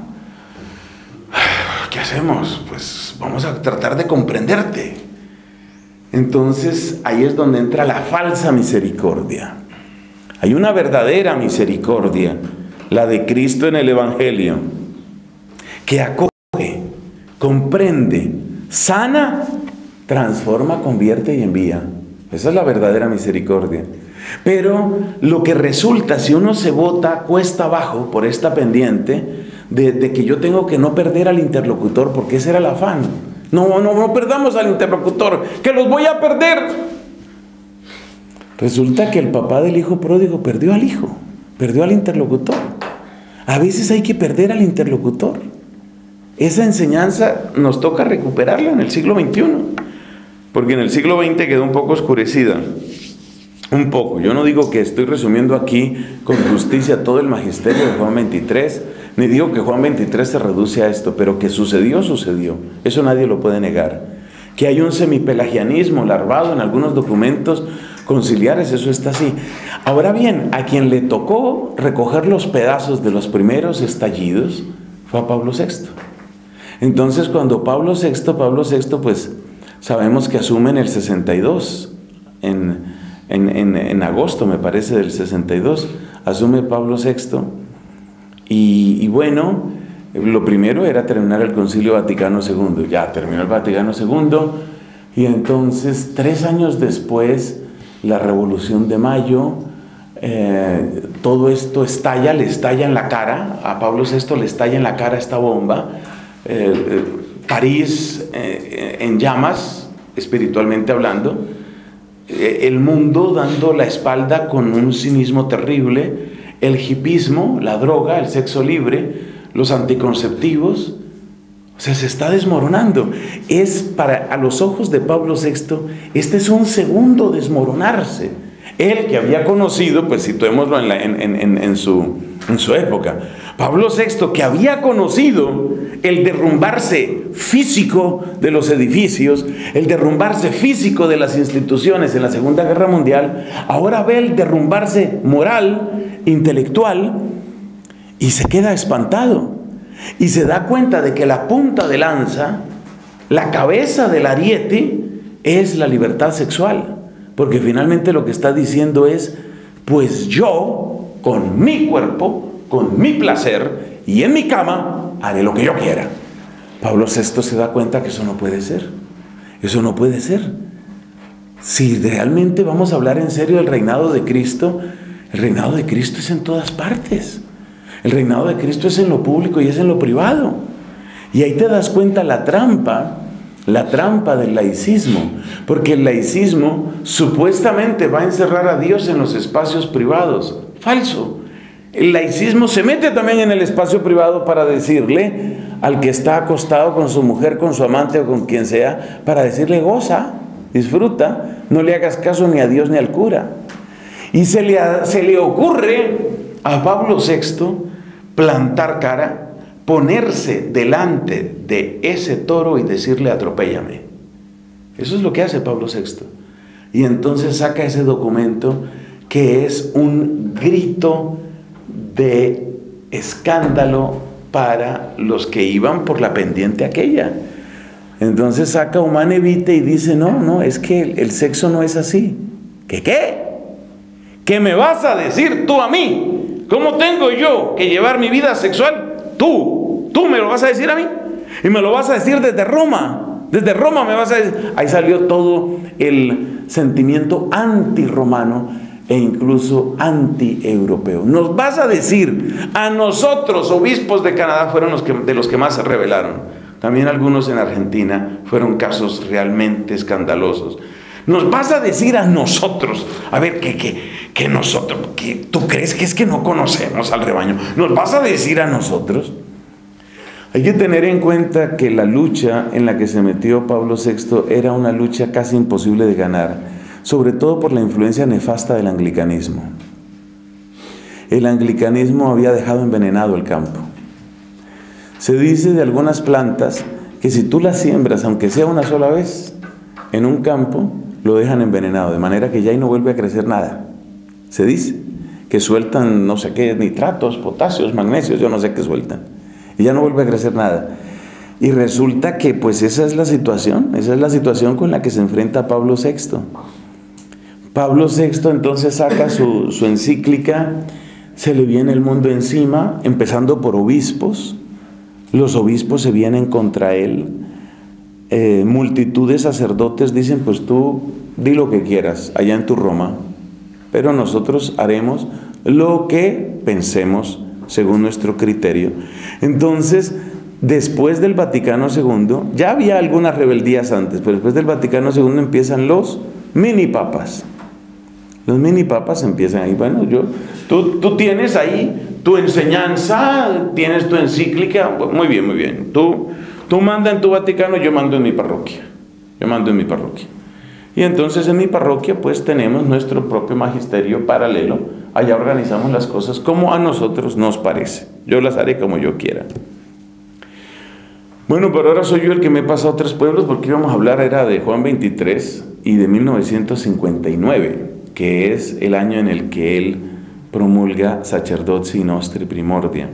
¿qué hacemos? Pues vamos a tratar de comprenderte. Entonces ahí es donde entra la falsa misericordia. Hay una verdadera misericordia, la de Cristo en el Evangelio, que acoge, comprende, sana, transforma, convierte y envía. Esa es la verdadera misericordia. Pero lo que resulta, si uno se bota cuesta abajo por esta pendiente de, de que yo tengo que no perder al interlocutor, porque ese era el afán. No, no, no perdamos al interlocutor, que los voy a perder. Resulta que el papá del hijo pródigo perdió al hijo, perdió al interlocutor. A veces hay que perder al interlocutor. Esa enseñanza nos toca recuperarla en el siglo veintiuno, porque en el siglo veinte quedó un poco oscurecida. Un poco. Yo no digo que estoy resumiendo aquí con justicia todo el magisterio de Juan veintitrés, ni digo que Juan veintitrés se reduce a esto, pero que sucedió, sucedió. Eso nadie lo puede negar. Que hay un semipelagianismo larvado en algunos documentos conciliares, eso está así. Ahora bien, a quien le tocó recoger los pedazos de los primeros estallidos fue a Pablo sexto. Entonces, cuando Pablo sexto, Pablo sexto, pues sabemos que asume en el sesenta y dos, en, en, en, en agosto, me parece, del sesenta y dos, asume Pablo sexto. Y, y bueno, lo primero era terminar el Concilio Vaticano segundo. Ya terminó el Vaticano segundo, y entonces, tres años después, la Revolución de Mayo, eh, todo esto estalla, le estalla en la cara, a Pablo sexto le estalla en la cara esta bomba. Eh, eh, París eh, en llamas, espiritualmente hablando, eh, el mundo dando la espalda con un cinismo terrible, el hipismo, la droga, el sexo libre, los anticonceptivos, o sea, se está desmoronando. Es para, a los ojos de Pablo sexto, este es un segundo desmoronarse. Él que había conocido, pues situémoslo en, la, en, en, en, su, en su época, Pablo sexto, que había conocido el derrumbarse físico de los edificios, el derrumbarse físico de las instituciones en la Segunda Guerra Mundial, ahora ve el derrumbarse moral, intelectual, y se queda espantado. y se da cuenta de que la punta de lanza, la cabeza del ariete, es la libertad sexual. Porque finalmente lo que está diciendo es, pues yo, con mi cuerpo, con mi placer y en mi cama, haré lo que yo quiera. Pablo sexto se da cuenta que eso no puede ser. Eso no puede ser. Si realmente vamos a hablar en serio del reinado de Cristo, el reinado de Cristo es en todas partes. El reinado de Cristo es en lo público y es en lo privado. Y ahí te das cuenta la trampa, la trampa del laicismo. Porque el laicismo supuestamente va a encerrar a Dios en los espacios privados. Falso. El laicismo se mete también en el espacio privado para decirle al que está acostado con su mujer, con su amante o con quien sea, para decirle goza, disfruta, no le hagas caso ni a Dios ni al cura. Y se le, se le ocurre a Pablo sexto plantar cara, ponerse delante de ese toro y decirle atropéllame. Eso es lo que hace Pablo sexto. Y entonces saca ese documento que es un grito de escándalo para los que iban por la pendiente aquella. Entonces saca Humane Vitae y dice, no, no, es que el, el sexo no es así. ¿Qué qué? ¿Qué me vas a decir tú a mí? ¿Cómo tengo yo que llevar mi vida sexual? Tú, tú me lo vas a decir a mí. Y me lo vas a decir desde Roma. Desde Roma me vas a decir. Ahí salió todo el sentimiento antirromano e incluso anti-europeo. Nos vas a decir, a nosotros, obispos de Canadá, fueron los que, de los que más se rebelaron. También algunos en Argentina fueron casos realmente escandalosos. Nos vas a decir a nosotros, a ver, que, que, que nosotros, que ¿tú crees que es que no conocemos al rebaño? Nos vas a decir a nosotros. Hay que tener en cuenta que la lucha en la que se metió Pablo sexto era una lucha casi imposible de ganar, sobre todo por la influencia nefasta del anglicanismo. El anglicanismo había dejado envenenado el campo. Se dice de algunas plantas que si tú las siembras, aunque sea una sola vez, en un campo, lo dejan envenenado, de manera que ya ahí no vuelve a crecer nada. Se dice que sueltan no sé qué, nitratos, potasios, magnesios, yo no sé qué sueltan. Y ya no vuelve a crecer nada. Y resulta que pues esa es la situación, esa es la situación con la que se enfrenta Pablo sexto. Pablo sexto entonces saca su, su encíclica, se le viene el mundo encima, empezando por obispos. Los obispos se vienen contra él. Eh, multitud de sacerdotes dicen, pues tú di lo que quieras allá en tu Roma, pero nosotros haremos lo que pensemos según nuestro criterio. Entonces, después del Vaticano segundo, ya había algunas rebeldías antes, pero después del Vaticano segundo empiezan los mini papas. Los mini papas empiezan ahí, bueno, yo, tú, tú tienes ahí tu enseñanza, tienes tu encíclica, muy bien, muy bien, tú, tú manda en tu Vaticano, yo mando en mi parroquia, yo mando en mi parroquia. Y entonces en mi parroquia pues tenemos nuestro propio magisterio paralelo, allá organizamos las cosas como a nosotros nos parece, yo las haré como yo quiera. Bueno, pero ahora soy yo el que me he pasado a tres pueblos, porque íbamos a hablar era de Juan veintitrés y de mil novecientos cincuenta y nueve, que es el año en el que él promulga Sacerdotii Nostri Primordia.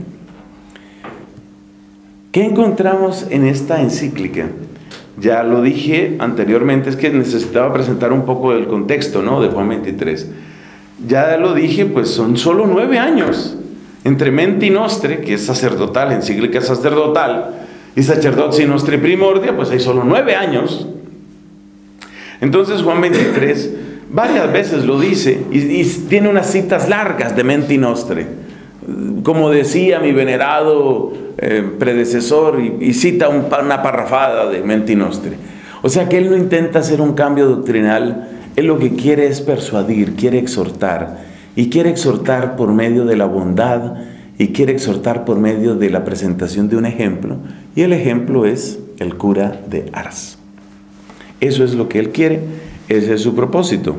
¿Qué encontramos en esta encíclica? Ya lo dije anteriormente, es que necesitaba presentar un poco del contexto, ¿no?, de Juan veintitrés. Ya lo dije, pues son solo nueve años entre Menti Nostre, que es sacerdotal, encíclica sacerdotal, y Sacerdotii Nostri Primordia, pues hay solo nueve años. Entonces Juan veintitrés varias veces lo dice y, y tiene unas citas largas de Menti Nostre, como decía mi venerado eh, predecesor, y, y cita un, una parrafada de Menti Nostre. O sea que él no intenta hacer un cambio doctrinal, él lo que quiere es persuadir, quiere exhortar, y quiere exhortar por medio de la bondad, y quiere exhortar por medio de la presentación de un ejemplo, y el ejemplo es el cura de Ars. Eso es lo que él quiere, ese es su propósito.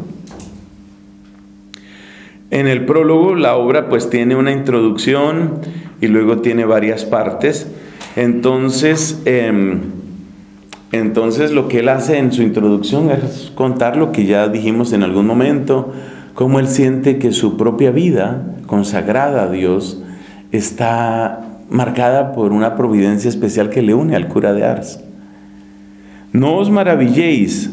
En el prólogo la obra pues tiene una introducción y luego tiene varias partes. Entonces, eh, entonces lo que él hace en su introducción es contar lo que ya dijimos en algún momento, cómo él siente que su propia vida consagrada a Dios está marcada por una providencia especial que le une al cura de Ars. No os maravilléis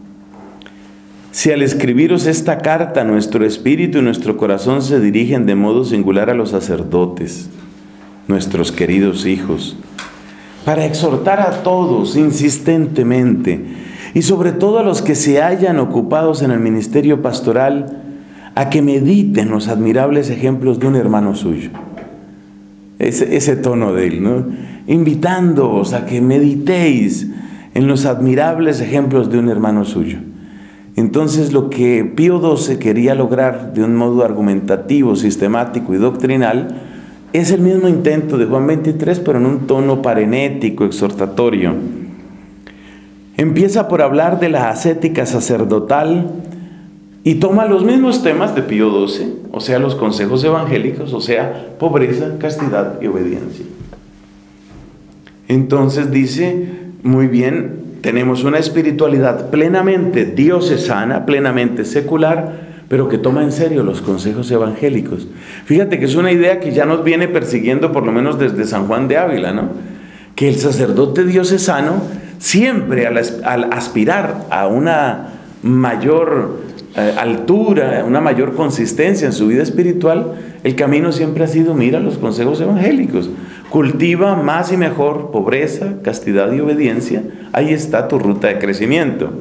si al escribiros esta carta nuestro espíritu y nuestro corazón se dirigen de modo singular a los sacerdotes, nuestros queridos hijos, para exhortar a todos insistentemente, y sobre todo a los que se hallan ocupados en el ministerio pastoral, a que mediten los admirables ejemplos de un hermano suyo. Ese, ese tono de él, ¿no? Invitándoos a que meditéis en los admirables ejemplos de un hermano suyo. Entonces, lo que Pío doce quería lograr de un modo argumentativo, sistemático y doctrinal, es el mismo intento de Juan veintitrés, pero en un tono parenético, exhortatorio. Empieza por hablar de la ascética sacerdotal y toma los mismos temas de Pío doce, o sea, los consejos evangélicos, o sea, pobreza, castidad y obediencia. Entonces dice, muy bien, tenemos una espiritualidad plenamente diocesana, plenamente secular, pero que toma en serio los consejos evangélicos. Fíjate que es una idea que ya nos viene persiguiendo por lo menos desde San Juan de Ávila, ¿no? Que el sacerdote diocesano siempre al, al aspirar a una mayor eh, altura, una mayor consistencia en su vida espiritual, el camino siempre ha sido, mira los consejos evangélicos. Cultiva más y mejor pobreza, castidad y obediencia. Ahí está tu ruta de crecimiento.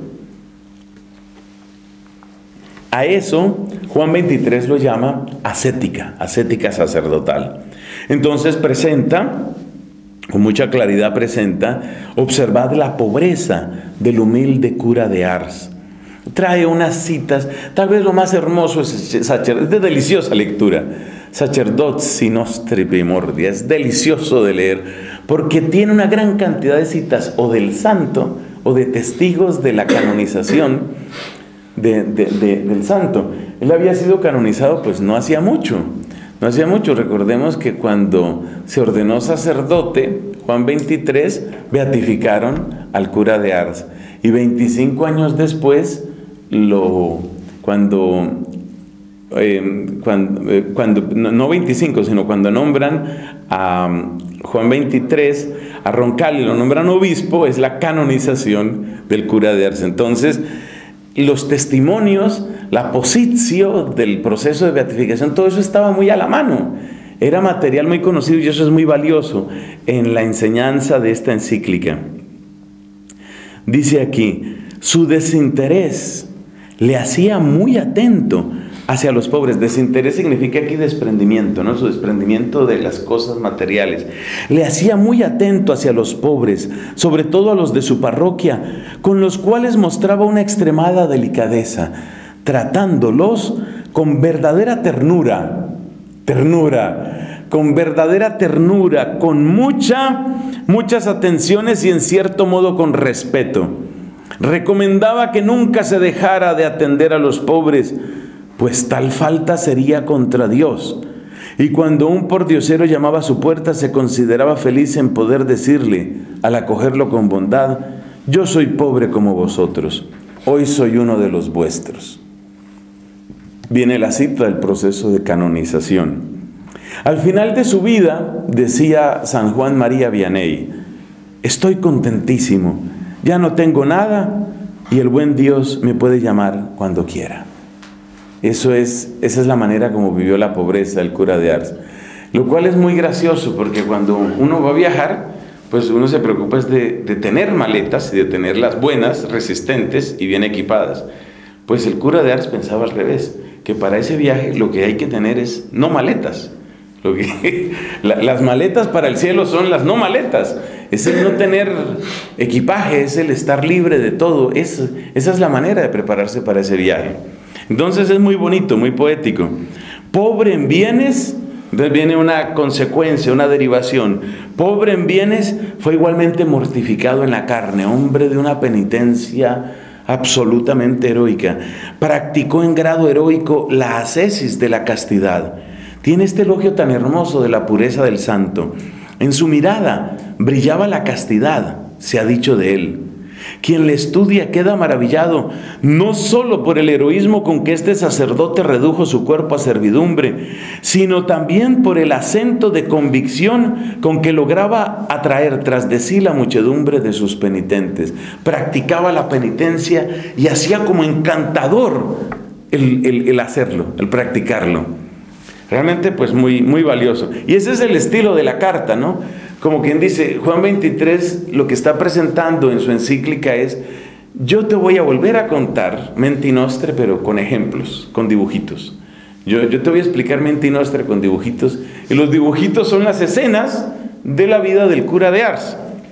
A eso Juan veintitrés lo llama ascética, ascética sacerdotal. Entonces presenta, con mucha claridad presenta, observad la pobreza del humilde cura de Ars. Trae unas citas, tal vez lo más hermoso es, es de deliciosa lectura. Sacerdotes nostri primordia, es delicioso de leer, porque tiene una gran cantidad de citas o del santo o de testigos de la canonización de, de, de, del santo. Él había sido canonizado pues no hacía mucho, no hacía mucho. Recordemos que cuando se ordenó sacerdote, Juan veintitrés, beatificaron al cura de Ars, y veinticinco años después, lo, cuando... Eh, cuando, eh, cuando no veinticinco, sino cuando nombran a um, Juan veintitrés, a Roncalli lo nombran obispo, es la canonización del cura de Ars. Entonces, los testimonios, la positio del proceso de beatificación, todo eso estaba muy a la mano. Era material muy conocido y eso es muy valioso en la enseñanza de esta encíclica. Dice aquí, su desinterés le hacía muy atento hacia los pobres. Desinterés significa aquí desprendimiento, ¿no? Su desprendimiento de las cosas materiales. Le hacía muy atento hacia los pobres, sobre todo a los de su parroquia, con los cuales mostraba una extremada delicadeza, tratándolos con verdadera ternura, ternura, con verdadera ternura, con mucha, muchas atenciones y en cierto modo con respeto. Recomendaba que nunca se dejara de atender a los pobres, pues tal falta sería contra Dios. Y cuando un pordiosero llamaba a su puerta, se consideraba feliz en poder decirle, al acogerlo con bondad, yo soy pobre como vosotros, hoy soy uno de los vuestros. Viene la cita del proceso de canonización. Al final de su vida, decía San Juan María Vianney, estoy contentísimo, ya no tengo nada y el buen Dios me puede llamar cuando quiera. Eso es, esa es la manera como vivió la pobreza el cura de Ars. Lo cual es muy gracioso porque cuando uno va a viajar, pues uno se preocupa es de, de tener maletas y de tenerlas buenas, resistentes y bien equipadas. Pues el cura de Ars pensaba al revés, que para ese viaje lo que hay que tener es no maletas. Lo que, la, las maletas para el cielo son las no maletas. Es el no tener equipaje, es el estar libre de todo. Es, esa es la manera de prepararse para ese viaje. Entonces es muy bonito, muy poético. Pobre en bienes, entonces viene una consecuencia, una derivación. Pobre en bienes, fue igualmente mortificado en la carne, hombre de una penitencia absolutamente heroica. Practicó en grado heroico la ascesis de la castidad. Tiene este elogio tan hermoso de la pureza del santo. En su mirada brillaba la castidad, se ha dicho de él, Quien le estudia queda maravillado, no solo por el heroísmo con que este sacerdote redujo su cuerpo a servidumbre, sino también por el acento de convicción con que lograba atraer tras de sí la muchedumbre de sus penitentes. Practicaba la penitencia y hacía como encantador el, el, el hacerlo, el practicarlo. Realmente pues muy, muy valioso. Y ese es el estilo de la carta, ¿no? Como quien dice, Juan veintitrés lo que está presentando en su encíclica es: yo te voy a volver a contar Menti Nostre, pero con ejemplos, con dibujitos. Yo, yo te voy a explicar Menti Nostre con dibujitos, y los dibujitos son las escenas de la vida del cura de Ars.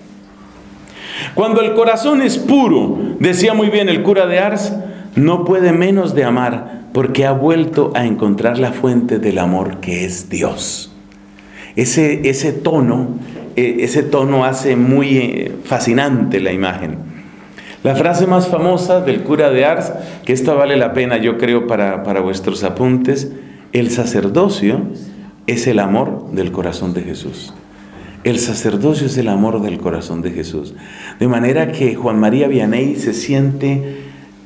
Cuando el corazón es puro, decía muy bien el cura de Ars, no puede menos de amar, porque ha vuelto a encontrar la fuente del amor que es Dios. Ese, ese tono, eh, ese tono hace muy eh, fascinante la imagen. La frase más famosa del cura de Ars, que esta vale la pena yo creo para, para vuestros apuntes: el sacerdocio es el amor del corazón de Jesús. El sacerdocio es el amor del corazón de Jesús. De manera que Juan María Vianney se siente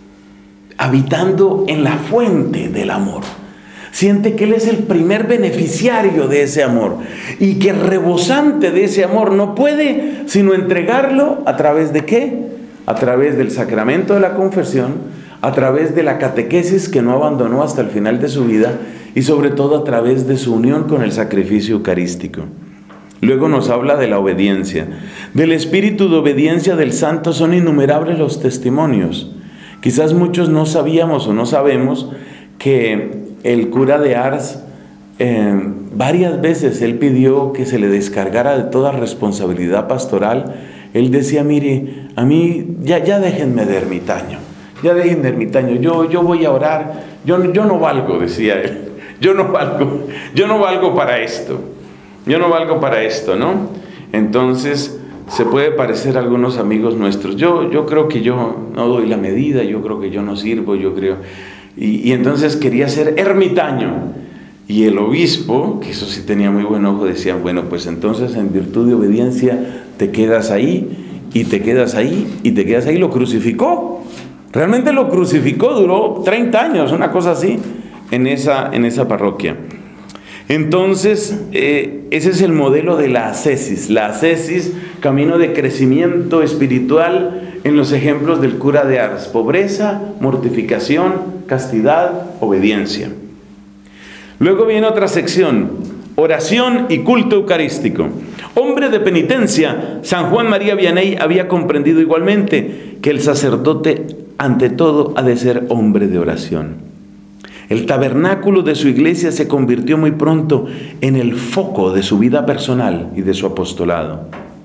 habitando en la fuente del amor. Siente que Él es el primer beneficiario de ese amor y que rebosante de ese amor no puede sino entregarlo a través de ¿qué? A través del sacramento de la confesión, a través de la catequesis que no abandonó hasta el final de su vida y sobre todo a través de su unión con el sacrificio eucarístico. Luego nos habla de la obediencia. Del espíritu de obediencia del santo son innumerables los testimonios. Quizás muchos no sabíamos o no sabemos que el cura de Ars, eh, varias veces él pidió que se le descargara de toda responsabilidad pastoral. Él decía: mire, a mí ya, ya déjenme de ermitaño, ya déjenme de ermitaño, yo, yo voy a orar, yo, yo no valgo, decía él, yo no valgo, yo no valgo para esto, yo no valgo para esto, ¿no? Entonces se puede parecer a algunos amigos nuestros, yo, yo creo que yo no doy la medida, yo creo que yo no sirvo, yo creo... Y, y entonces quería ser ermitaño. Y el obispo, que eso sí tenía muy buen ojo, decía: bueno, pues entonces en virtud de obediencia te quedas ahí, y te quedas ahí, y te quedas ahí. Lo crucificó. Realmente lo crucificó, duró treinta años, una cosa así, en esa, en esa parroquia. Entonces, eh, ese es el modelo de la ascesis. La ascesis, camino de crecimiento espiritual en los ejemplos del cura de Ars: pobreza, mortificación, castidad, obediencia. Luego viene otra sección: oración y culto eucarístico. Hombre de penitencia, San Juan María Vianney había comprendido igualmente que el sacerdote ante todo ha de ser hombre de oración. El tabernáculo de su iglesia se convirtió muy pronto en el foco de su vida personal y de su apostolado.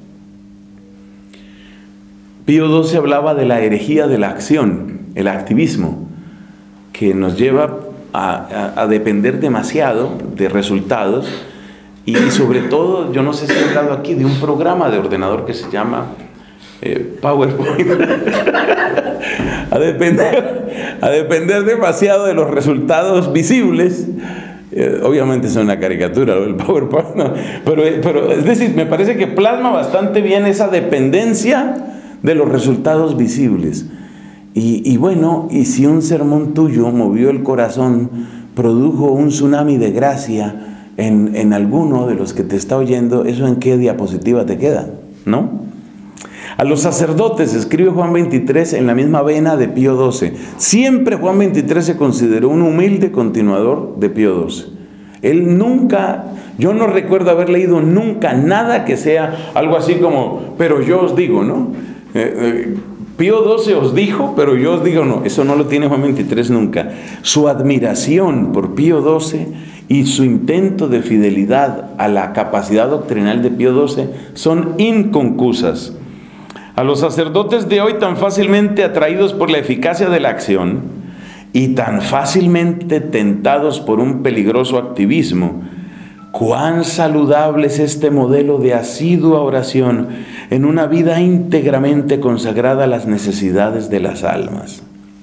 Pío doce hablaba de la herejía de la acción, el activismo, que nos lleva a, a, a depender demasiado de resultados y, y sobre todo, yo no sé si he hablado aquí de un programa de ordenador que se llama eh, PowerPoint. a, depender, a depender demasiado de los resultados visibles. Eh, obviamente es una caricatura, ¿no? El PowerPoint, no, pero, pero es decir, me parece que plasma bastante bien esa dependencia de los resultados visibles. Y, y bueno, y si un sermón tuyo movió el corazón, produjo un tsunami de gracia en, en alguno de los que te está oyendo, ¿eso en qué diapositiva te queda? ¿No? A los sacerdotes, escribe Juan veintitrés en la misma vena de Pío doce. Siempre Juan veintitrés se consideró un humilde continuador de Pío doce. Él nunca, yo no recuerdo haber leído nunca nada que sea algo así como, pero yo os digo, ¿no? Eh, eh, Pío doce os dijo, pero yo os digo no. Eso no lo tiene Juan veintitrés nunca. Su admiración por Pío doce y su intento de fidelidad a la capacidad doctrinal de Pío doce son inconcusas. A los sacerdotes de hoy, tan fácilmente atraídos por la eficacia de la acción y tan fácilmente tentados por un peligroso activismo, cuán saludable es este modelo de asidua oración en una vida íntegramente consagrada a las necesidades de las almas.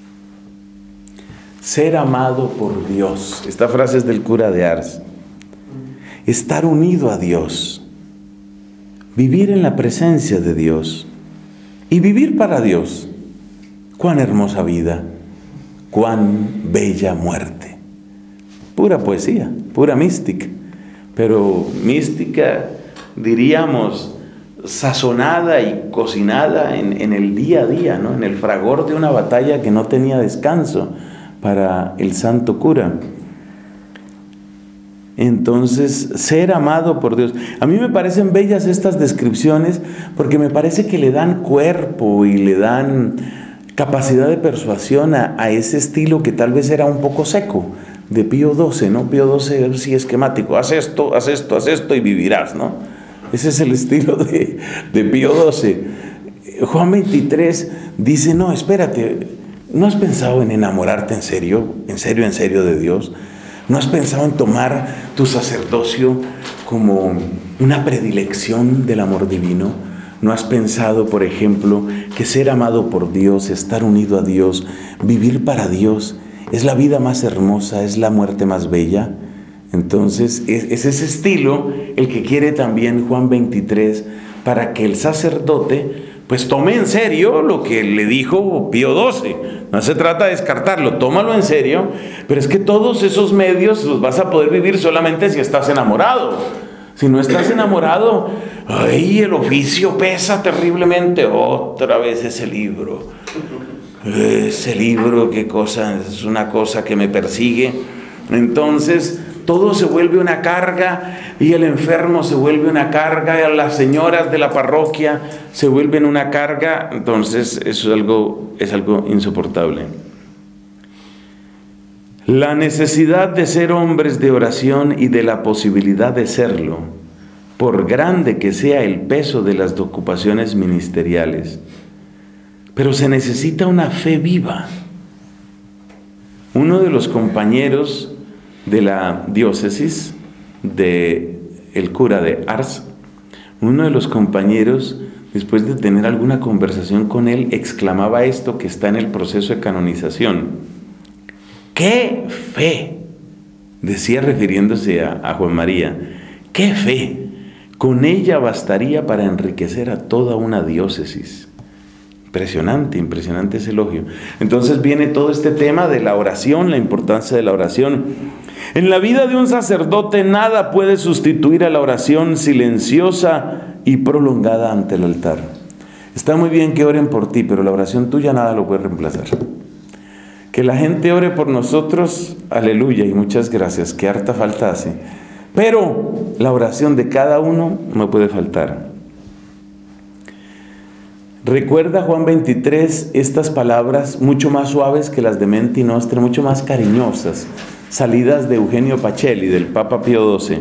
Ser amado por Dios. Esta frase es del cura de Ars. Estar unido a Dios. Vivir en la presencia de Dios. Y vivir para Dios, cuán hermosa vida, cuán bella muerte. Pura poesía, pura mística, pero mística, diríamos, sazonada y cocinada en, en el día a día, ¿no? En el fragor de una batalla que no tenía descanso para el santo cura. Entonces, ser amado por Dios. A mí me parecen bellas estas descripciones porque me parece que le dan cuerpo y le dan capacidad de persuasión a, a ese estilo que tal vez era un poco seco de Pío doce, ¿no? Pío doce es sí esquemático, haz esto, haz esto, haz esto y vivirás, ¿no? Ese es el estilo de, de Pío doce. Juan veintitrés dice, no, espérate, ¿no has pensado en enamorarte en serio, en serio, en serio de Dios? ¿No has pensado en tomar tu sacerdocio como una predilección del amor divino? ¿No has pensado, por ejemplo, que ser amado por Dios, estar unido a Dios, vivir para Dios, es la vida más hermosa, es la muerte más bella? Entonces, es, es ese estilo el que quiere también Juan veintitrés para que el sacerdote pues tome en serio lo que le dijo Pío doce. No se trata de descartarlo, tómalo en serio, pero es que todos esos medios los vas a poder vivir solamente si estás enamorado. Si no estás enamorado, ¡ay, el oficio pesa terriblemente! Otra vez ese libro. Ese libro, qué cosa, es una cosa que me persigue. Entonces, todo se vuelve una carga y el enfermo se vuelve una carga, y las señoras de la parroquia se vuelven una carga. Entonces, eso es algo, es algo insoportable. La necesidad de ser hombres de oración y de la posibilidad de serlo, por grande que sea el peso de las ocupaciones ministeriales. Pero se necesita una fe viva. Uno de los compañeros de la diócesis, de el cura de Ars, uno de los compañeros, después de tener alguna conversación con él, exclamaba esto que está en el proceso de canonización. ¡Qué fe! Decía refiriéndose a, a Juan María. ¡Qué fe! Con ella bastaría para enriquecer a toda una diócesis. Impresionante, impresionante ese elogio. Entonces viene todo este tema de la oración, la importancia de la oración. En la vida de un sacerdote nada puede sustituir a la oración silenciosa y prolongada ante el altar. Está muy bien que oren por ti, pero la oración tuya nada lo puede reemplazar. Que la gente ore por nosotros, aleluya y muchas gracias, que harta falta hace. Pero la oración de cada uno no puede faltar. Recuerda Juan veintitrés estas palabras mucho más suaves que las de Menti Nostre, mucho más cariñosas, salidas de Eugenio Pacelli, del Papa Pío doce.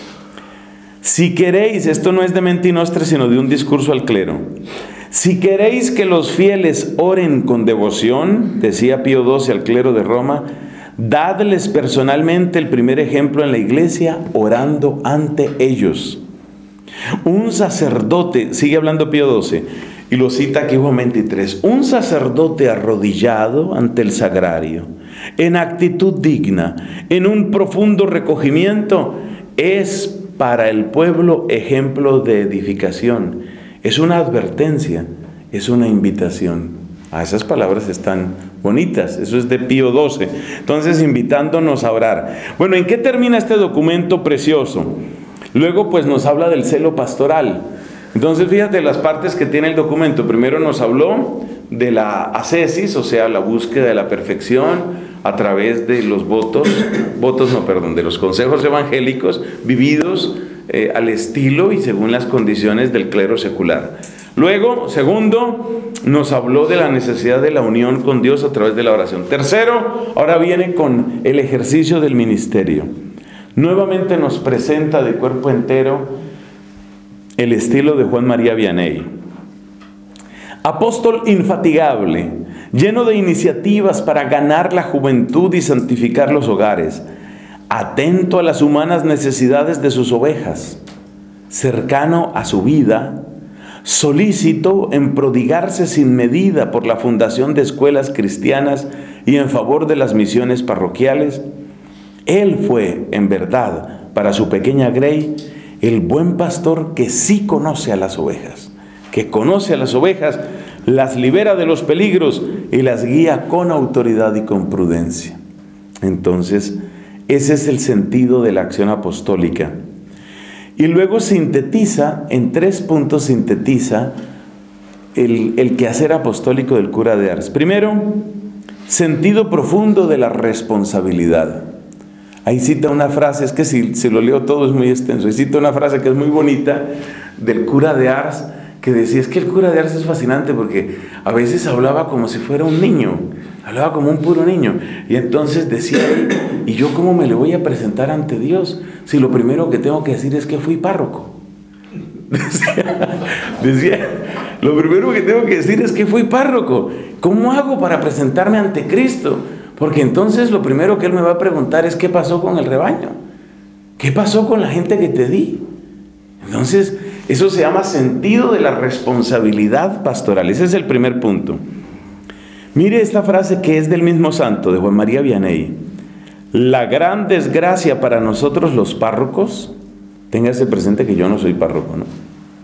Si queréis, esto no es de Menti Nostre, sino de un discurso al clero. Si queréis que los fieles oren con devoción, decía Pío doce al clero de Roma, dadles personalmente el primer ejemplo en la iglesia, orando ante ellos. Un sacerdote, sigue hablando Pío doce, y lo cita aquí Juan veintitrés, un sacerdote arrodillado ante el sagrario, en actitud digna, en un profundo recogimiento, es para el pueblo ejemplo de edificación. Es una advertencia, es una invitación. Ah, esas palabras están bonitas, eso es de Pío doce. Entonces, invitándonos a orar. Bueno, ¿en qué termina este documento precioso? Luego, pues, nos habla del celo pastoral. Entonces, fíjate las partes que tiene el documento. Primero nos habló de la ascesis, o sea, la búsqueda de la perfección a través de los votos, votos no, perdón, de los consejos evangélicos vividos eh, al estilo y según las condiciones del clero secular. Luego, segundo, nos habló de la necesidad de la unión con Dios a través de la oración. Tercero, ahora viene con el ejercicio del ministerio. Nuevamente nos presenta de cuerpo entero el estilo de Juan María Vianney. Apóstol infatigable, lleno de iniciativas para ganar la juventud y santificar los hogares, atento a las humanas necesidades de sus ovejas, cercano a su vida, solícito en prodigarse sin medida por la fundación de escuelas cristianas y en favor de las misiones parroquiales. Él fue, en verdad, para su pequeña Grey, el buen pastor que sí conoce a las ovejas, que conoce a las ovejas, las libera de los peligros y las guía con autoridad y con prudencia. Entonces, ese es el sentido de la acción apostólica. Y luego sintetiza, en tres puntos sintetiza el, el quehacer apostólico del cura de Ars. Primero, sentido profundo de la responsabilidad. Ahí cita una frase, es que si, si lo leo todo es muy extenso, ahí cita una frase que es muy bonita del cura de Ars, que decía, es que el cura de Ars es fascinante porque a veces hablaba como si fuera un niño, hablaba como un puro niño, y entonces decía él, ¿y yo cómo me le voy a presentar ante Dios si lo primero que tengo que decir es que fui párroco? Decía, decía, lo primero que tengo que decir es que fui párroco. ¿Cómo hago para presentarme ante Cristo? Porque entonces lo primero que Él me va a preguntar es ¿qué pasó con el rebaño? ¿Qué pasó con la gente que te di? Entonces, eso se llama sentido de la responsabilidad pastoral. Ese es el primer punto. Mire esta frase que es del mismo santo, de Juan María Vianney. La gran desgracia para nosotros los párrocos, téngase presente que yo no soy párroco, ¿no?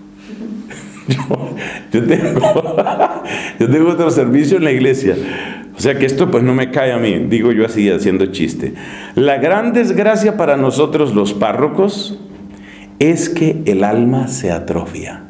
Yo, yo, tengo, yo tengo otro servicio en la iglesia. O sea que esto pues no me cae a mí, digo yo así haciendo chiste. La gran desgracia para nosotros los párrocos es que el alma se atrofia.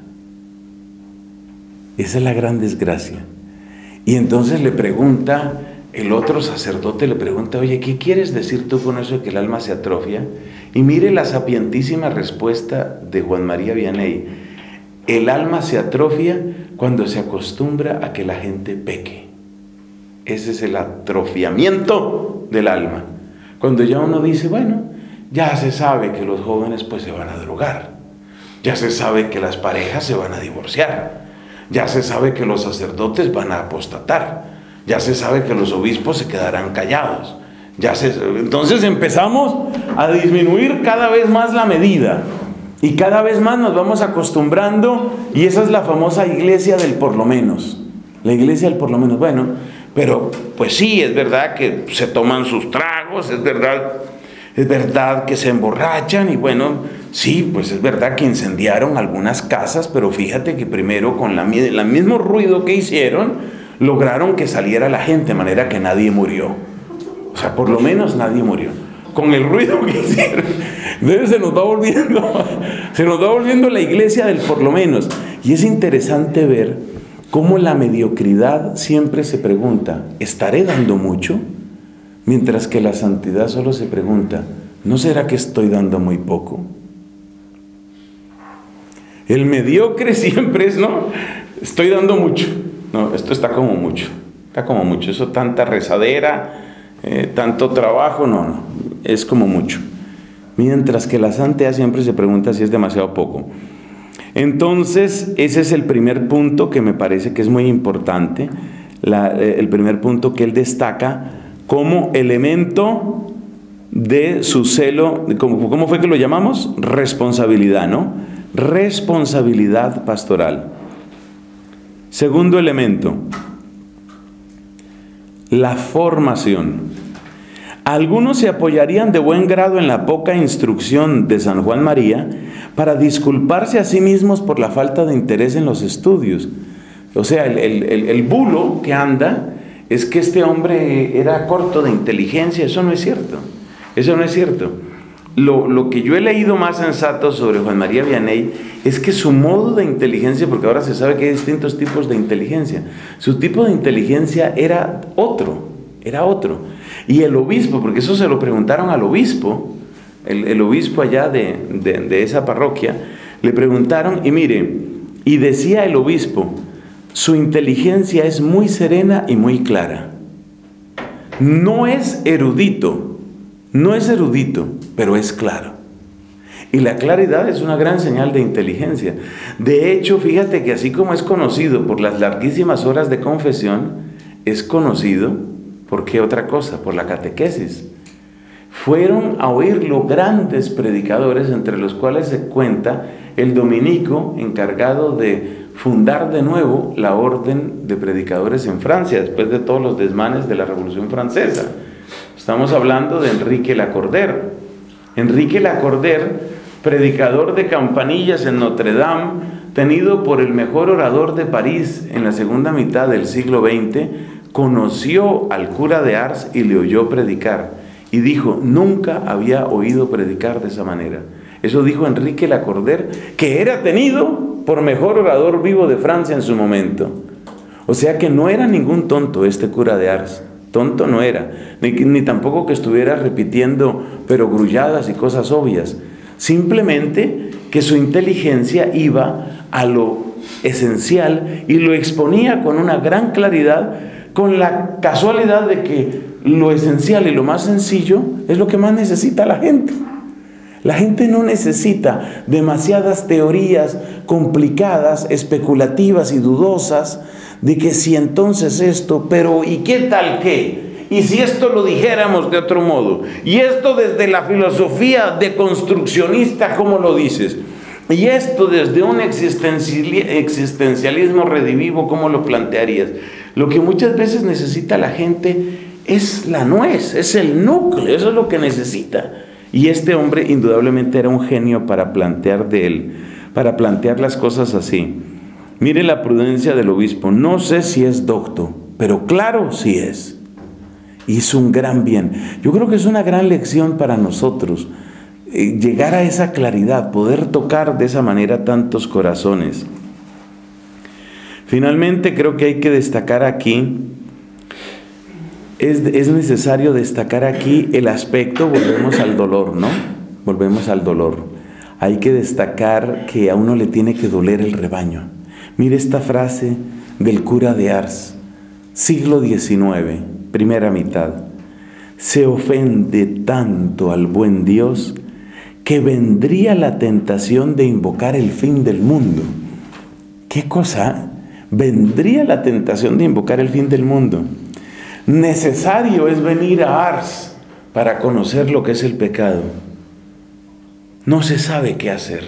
Esa es la gran desgracia. Y entonces le pregunta, el otro sacerdote le pregunta, oye, ¿qué quieres decir tú con eso de que el alma se atrofia? Y mire la sapientísima respuesta de Juan María Vianney. El alma se atrofia cuando se acostumbra a que la gente peque. Ese es el atrofiamiento del alma. Cuando ya uno dice, bueno, ya se sabe que los jóvenes pues se van a drogar. Ya se sabe que las parejas se van a divorciar. Ya se sabe que los sacerdotes van a apostatar. Ya se sabe que los obispos se quedarán callados. Ya se, entonces empezamos a disminuir cada vez más la medida. Y cada vez más nos vamos acostumbrando, y esa es la famosa iglesia del por lo menos. La iglesia del por lo menos. Bueno, pero pues sí, es verdad que se toman sus tragos, es verdad, es verdad que se emborrachan, y bueno, sí, pues es verdad que incendiaron algunas casas, pero fíjate que primero con la, el mismo ruido que hicieron, lograron que saliera la gente, de manera que nadie murió. O sea, por lo menos nadie murió. Con el ruido que hicieron. Entonces se nos va volviendo, se nos va volviendo la iglesia del por lo menos. Y es interesante ver cómo la mediocridad siempre se pregunta, ¿estaré dando mucho? Mientras que la santidad solo se pregunta, ¿no será que estoy dando muy poco? El mediocre siempre es, no, estoy dando mucho. No, esto está como mucho, está como mucho. Eso tanta rezadera, eh, tanto trabajo, no, no, es como mucho. Mientras que la santidad siempre se pregunta si es demasiado poco. Entonces, ese es el primer punto que me parece que es muy importante, la, el primer punto que él destaca como elemento de su celo, ¿cómo, cómo fue que lo llamamos? Responsabilidad, ¿no? Responsabilidad pastoral. Segundo elemento, la formación. Algunos se apoyarían de buen grado en la poca instrucción de San Juan María para disculparse a sí mismos por la falta de interés en los estudios. O sea, el, el, el bulo que anda es que este hombre era corto de inteligencia. Eso no es cierto. Eso no es cierto. Lo, lo que yo he leído más sensato sobre Juan María Vianney es que su modo de inteligencia, porque ahora se sabe que hay distintos tipos de inteligencia, su tipo de inteligencia era otro, era otro. Y el obispo, porque eso se lo preguntaron al obispo, el, el obispo allá de, de, de esa parroquia, le preguntaron, y mire, y decía el obispo, su inteligencia es muy serena y muy clara. No es erudito, no es erudito, pero es claro. Y la claridad es una gran señal de inteligencia. De hecho, fíjate que así como es conocido por las larguísimas horas de confesión, es conocido, ¿por qué otra cosa? Por la catequesis. Fueron a oírlo grandes predicadores, entre los cuales se cuenta el dominico encargado de fundar de nuevo la orden de predicadores en Francia, después de todos los desmanes de la Revolución Francesa. Estamos hablando de Enrique Lacordaire. Enrique Lacordaire, predicador de campanillas en Notre Dame, tenido por el mejor orador de París en la segunda mitad del siglo veinte, conoció al cura de Ars y le oyó predicar. Y dijo, nunca había oído predicar de esa manera. Eso dijo Enrique Lacordaire, que era tenido por mejor orador vivo de Francia en su momento. O sea que no era ningún tonto este cura de Ars. Tonto no era, ni, ni tampoco que estuviera repitiendo perogrulladas y cosas obvias. Simplemente que su inteligencia iba a lo esencial y lo exponía con una gran claridad, con la casualidad de que lo esencial y lo más sencillo es lo que más necesita la gente. La gente no necesita demasiadas teorías complicadas, especulativas y dudosas de que si entonces esto, pero ¿y qué tal qué? ¿Y si esto lo dijéramos de otro modo? ¿Y esto desde la filosofía deconstruccionista, cómo lo dices? ¿Y esto desde un existencialismo redivivo, cómo lo plantearías? Lo que muchas veces necesita la gente es la nuez, es el núcleo, eso es lo que necesita. Y este hombre indudablemente era un genio para plantear de él, para plantear las cosas así. Mire la prudencia del obispo, no sé si es docto, pero claro sí es. Hizo un gran bien. Yo creo que es una gran lección para nosotros, eh, llegar a esa claridad, poder tocar de esa manera tantos corazones. Finalmente creo que hay que destacar aquí, es, es necesario destacar aquí el aspecto, volvemos al dolor, ¿no? Volvemos al dolor. Hay que destacar que a uno le tiene que doler el rebaño. Mire esta frase del cura de Ars, siglo diecinueve, primera mitad. Se ofende tanto al buen Dios que vendría la tentación de invocar el fin del mundo. ¿Qué cosa? Vendría la tentación de invocar el fin del mundo. Necesario es venir a Ars para conocer lo que es el pecado. No se sabe qué hacer.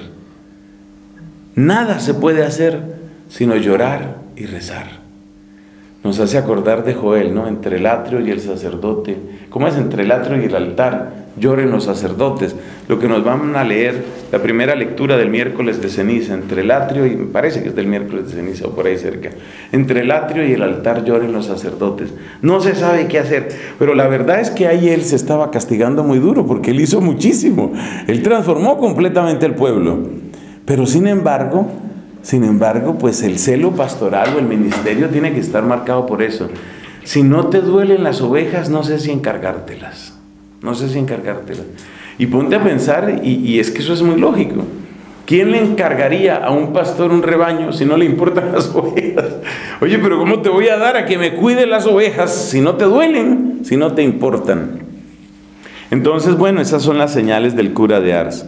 Nada se puede hacer sino llorar y rezar. Nos hace acordar de Joel, ¿no? Entre el atrio y el sacerdote. ¿Cómo es? Entre el atrio y el altar lloren los sacerdotes. Lo que nos van a leer, la primera lectura del miércoles de ceniza, entre el atrio y, me parece que es del miércoles de ceniza o por ahí cerca, entre el atrio y el altar lloren los sacerdotes. No se sabe qué hacer, pero la verdad es que ahí él se estaba castigando muy duro, porque él hizo muchísimo. Él transformó completamente el pueblo. Pero sin embargo, sin embargo, pues el celo pastoral o el ministerio tiene que estar marcado por eso. Si no te duelen las ovejas, no sé si encargártelas. No sé si encargártelas. Y ponte a pensar, y, y es que eso es muy lógico. ¿Quién le encargaría a un pastor un rebaño si no le importan las ovejas? Oye, pero ¿cómo te voy a dar a que me cuide las ovejas si no te duelen, si no te importan? Entonces, bueno, esas son las señales del cura de Ars.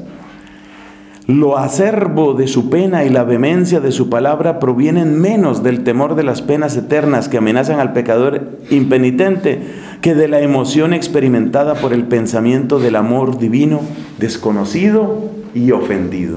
Lo acerbo de su pena y la vehemencia de su palabra provienen menos del temor de las penas eternas que amenazan al pecador impenitente que de la emoción experimentada por el pensamiento del amor divino desconocido y ofendido.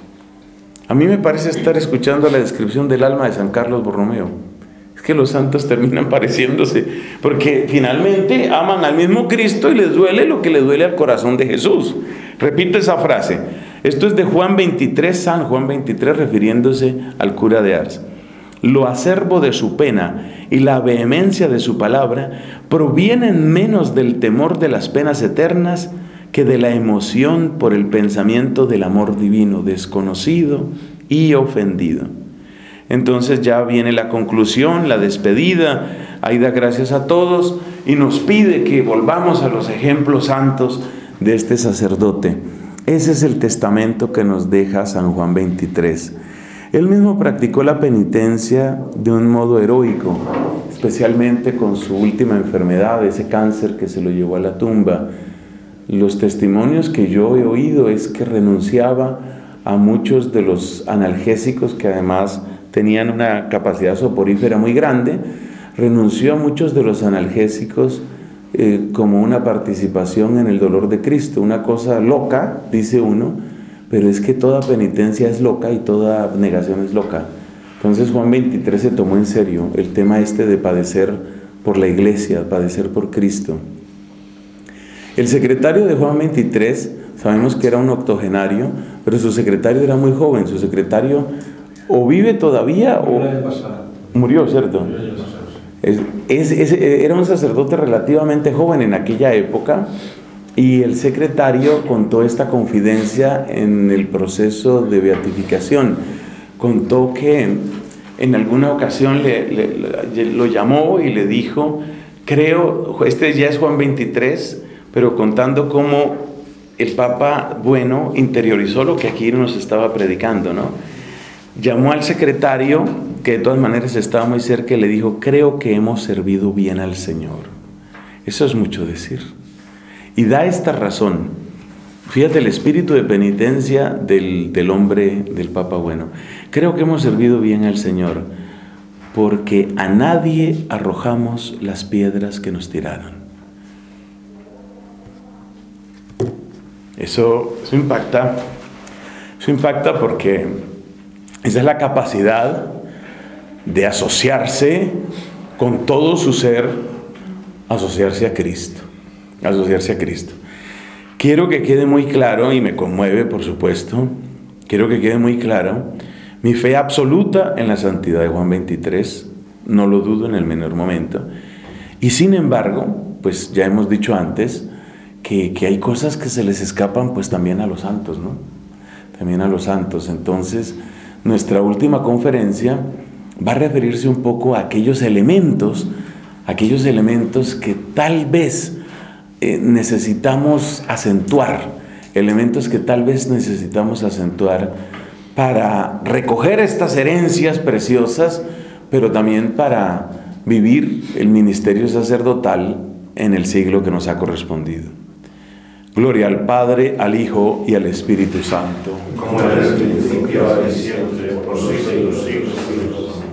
A mí me parece estar escuchando la descripción del alma de San Carlos Borromeo. Es que los santos terminan pareciéndose, porque finalmente aman al mismo Cristo y les duele lo que le duele al corazón de Jesús. Repito esa frase. Esto es de Juan veintitrés, San Juan veintitrés, refiriéndose al cura de Ars. Lo acerbo de su pena y la vehemencia de su palabra provienen menos del temor de las penas eternas que de la emoción por el pensamiento del amor divino, desconocido y ofendido. Entonces ya viene la conclusión, la despedida. Ahí da gracias a todos y nos pide que volvamos a los ejemplos santos de este sacerdote. Ese es el testamento que nos deja San Juan veintitrés. Él mismo practicó la penitencia de un modo heroico, especialmente con su última enfermedad, ese cáncer que se lo llevó a la tumba. Los testimonios que yo he oído es que renunciaba a muchos de los analgésicos que además tenían una capacidad soporífera muy grande, renunció a muchos de los analgésicos eh, como una participación en el dolor de Cristo, una cosa loca, dice uno, pero es que toda penitencia es loca y toda negación es loca. Entonces Juan veintitrés se tomó en serio el tema este de padecer por la iglesia, padecer por Cristo. El secretario de Juan veintitrés, sabemos que era un octogenario, pero su secretario era muy joven, su secretario o vive todavía o murió, ¿cierto? Es, es, es, era un sacerdote relativamente joven en aquella época, y el secretario contó esta confidencia en el proceso de beatificación. Contó que en alguna ocasión le, le, le, lo llamó y le dijo, creo, este ya es Juan veintitrés, pero contando cómo el Papa Bueno interiorizó lo que aquí nos estaba predicando, ¿no? Llamó al secretario, que de todas maneras estaba muy cerca, y le dijo, creo que hemos servido bien al Señor. Eso es mucho decir. Y da esta razón. Fíjate el espíritu de penitencia del, del hombre, del Papa Bueno. Creo que hemos servido bien al Señor, porque a nadie arrojamos las piedras que nos tiraron. Eso, eso impacta. Eso impacta porque esa es la capacidad de asociarse con todo su ser, asociarse a Cristo. Asociarse a Cristo. Quiero que quede muy claro, y me conmueve por supuesto, quiero que quede muy claro, mi fe absoluta en la santidad de Juan veintitrés, no lo dudo en el menor momento, y sin embargo, pues ya hemos dicho antes, que, que hay cosas que se les escapan pues también a los santos, ¿no? También a los santos. Entonces, nuestra última conferencia va a referirse un poco a aquellos elementos, aquellos elementos que tal vez Eh, necesitamos acentuar, elementos que tal vez necesitamos acentuar para recoger estas herencias preciosas, pero también para vivir el ministerio sacerdotal en el siglo que nos ha correspondido. Gloria al Padre, al Hijo y al Espíritu Santo. Como era en el principio, ahora y siempre, por los siglos de los siglos.